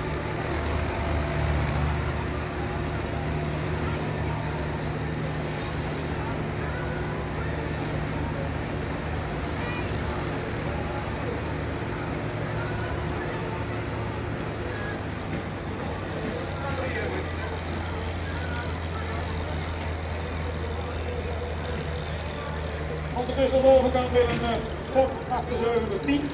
Ondertussen aan de overkant weer een top 78-10.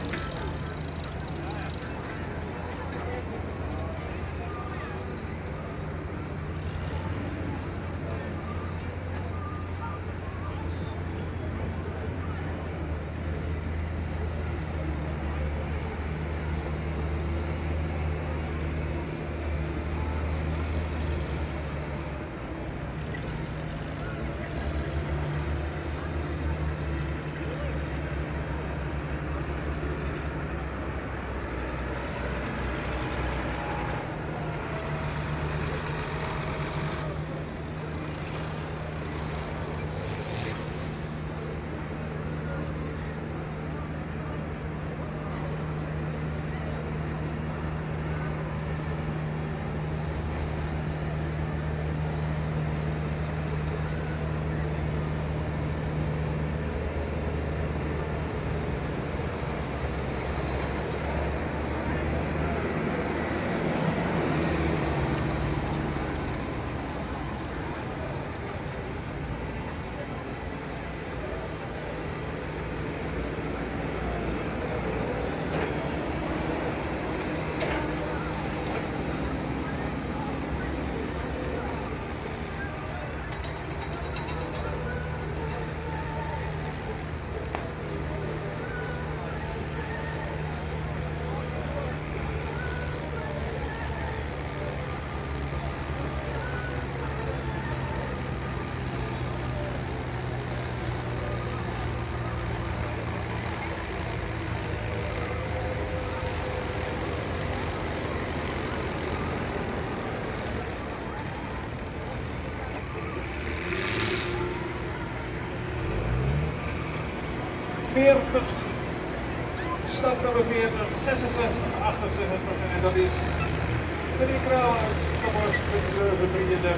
40, stap nummer 40, 66, 78 en dat is Teddy Krauwhuis, nummers 33.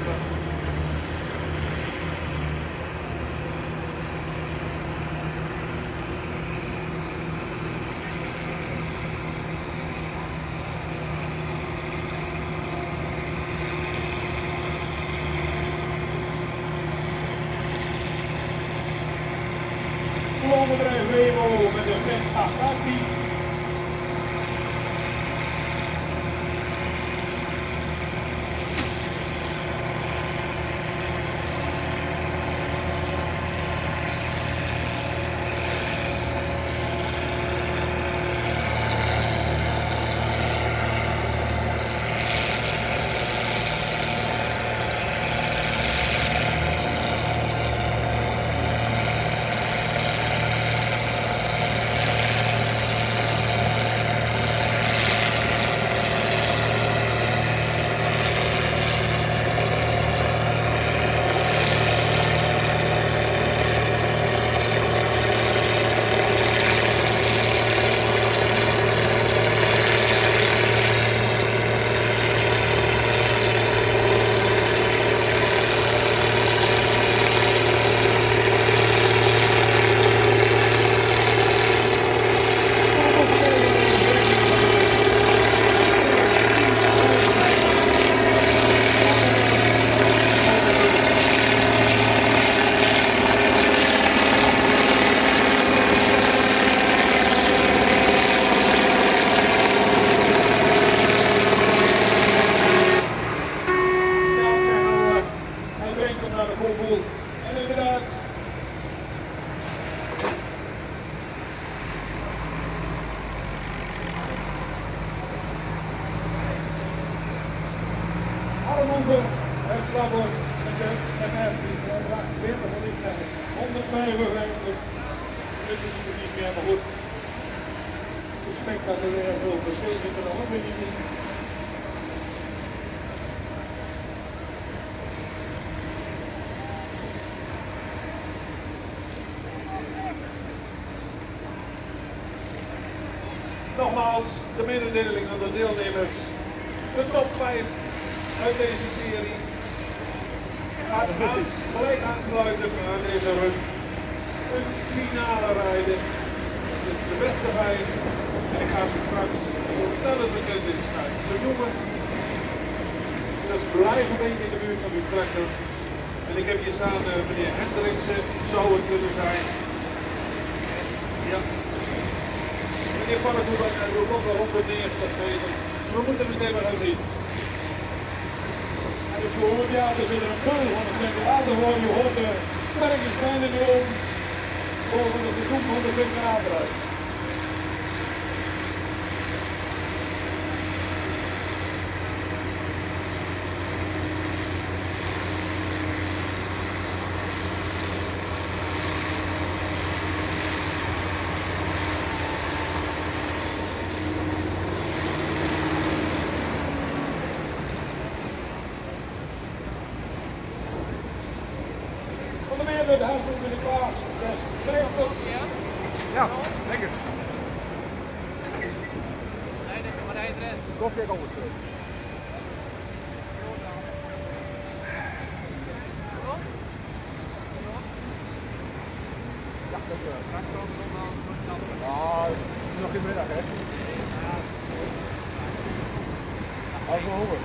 Bedrijf Revo met een vet 818. En inderdaad, Armoede, het Slabber, met de MF, die is 148, wat is dat? 155, dit is het niet meer, maar goed. Zo spectaculair veel verschil zit er dan ook weer niet in. Nogmaals, de mededeling aan de deelnemers. De top 5 uit deze serie gaat gelijk aansluiten aan deze run. Een finale rijden. Het is de beste 5 en ik ga ze straks zo snel het bekend is te noemen. Dus blijf een beetje in de buurt van uw plekken. En ik heb hier staan meneer Hendriksen, zou het kunnen zijn. Ja. Meneer Pannenkoek doet ook wel 190 meter. We moeten het even gaan zien. En dus je hoort, ja, er zit een bul van het centrale gewoon, je hoort de sterke schijnen erom. Boven de zoek van de winkelaaruit. De huishouden in de Klaas, 50. Ja, lekker. Maar hij erin. Koffie komt terug. Ja, dat is wel. Straks komen we nog wel. Ah, nog geen middag, hè? Als we honger.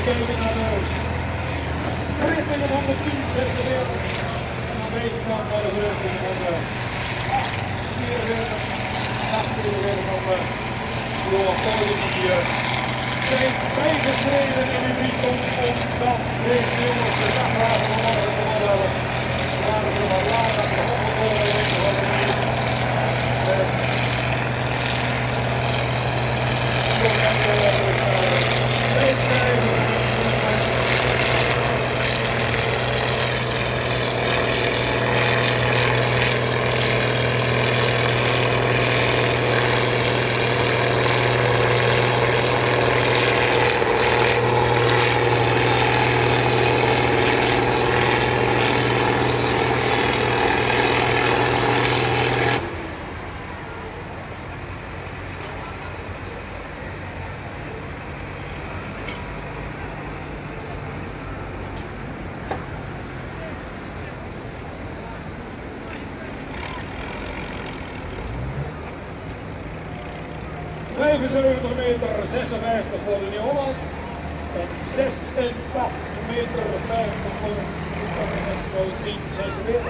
kijken naar de richting van de 10, 46. En aan deze kant naar de richting van de 44. 48 van de Johan Koning hier. Zijn bijgetreden in de weekend omdat deze jongens de dag waren van morgen gewonnen hebben. We waren er wat later de meter 56 voor de Nieuw-Holland en 86 meter 50 voor de SO 1046.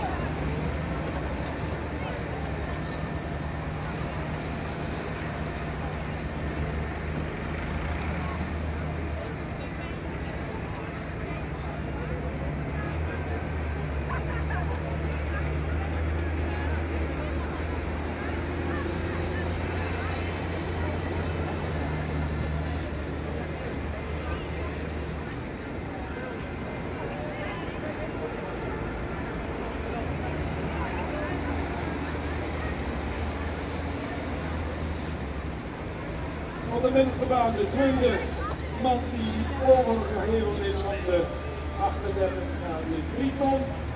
Op de minste baan de tweede man die overgeheveld is van de 38 naar de 3 ton.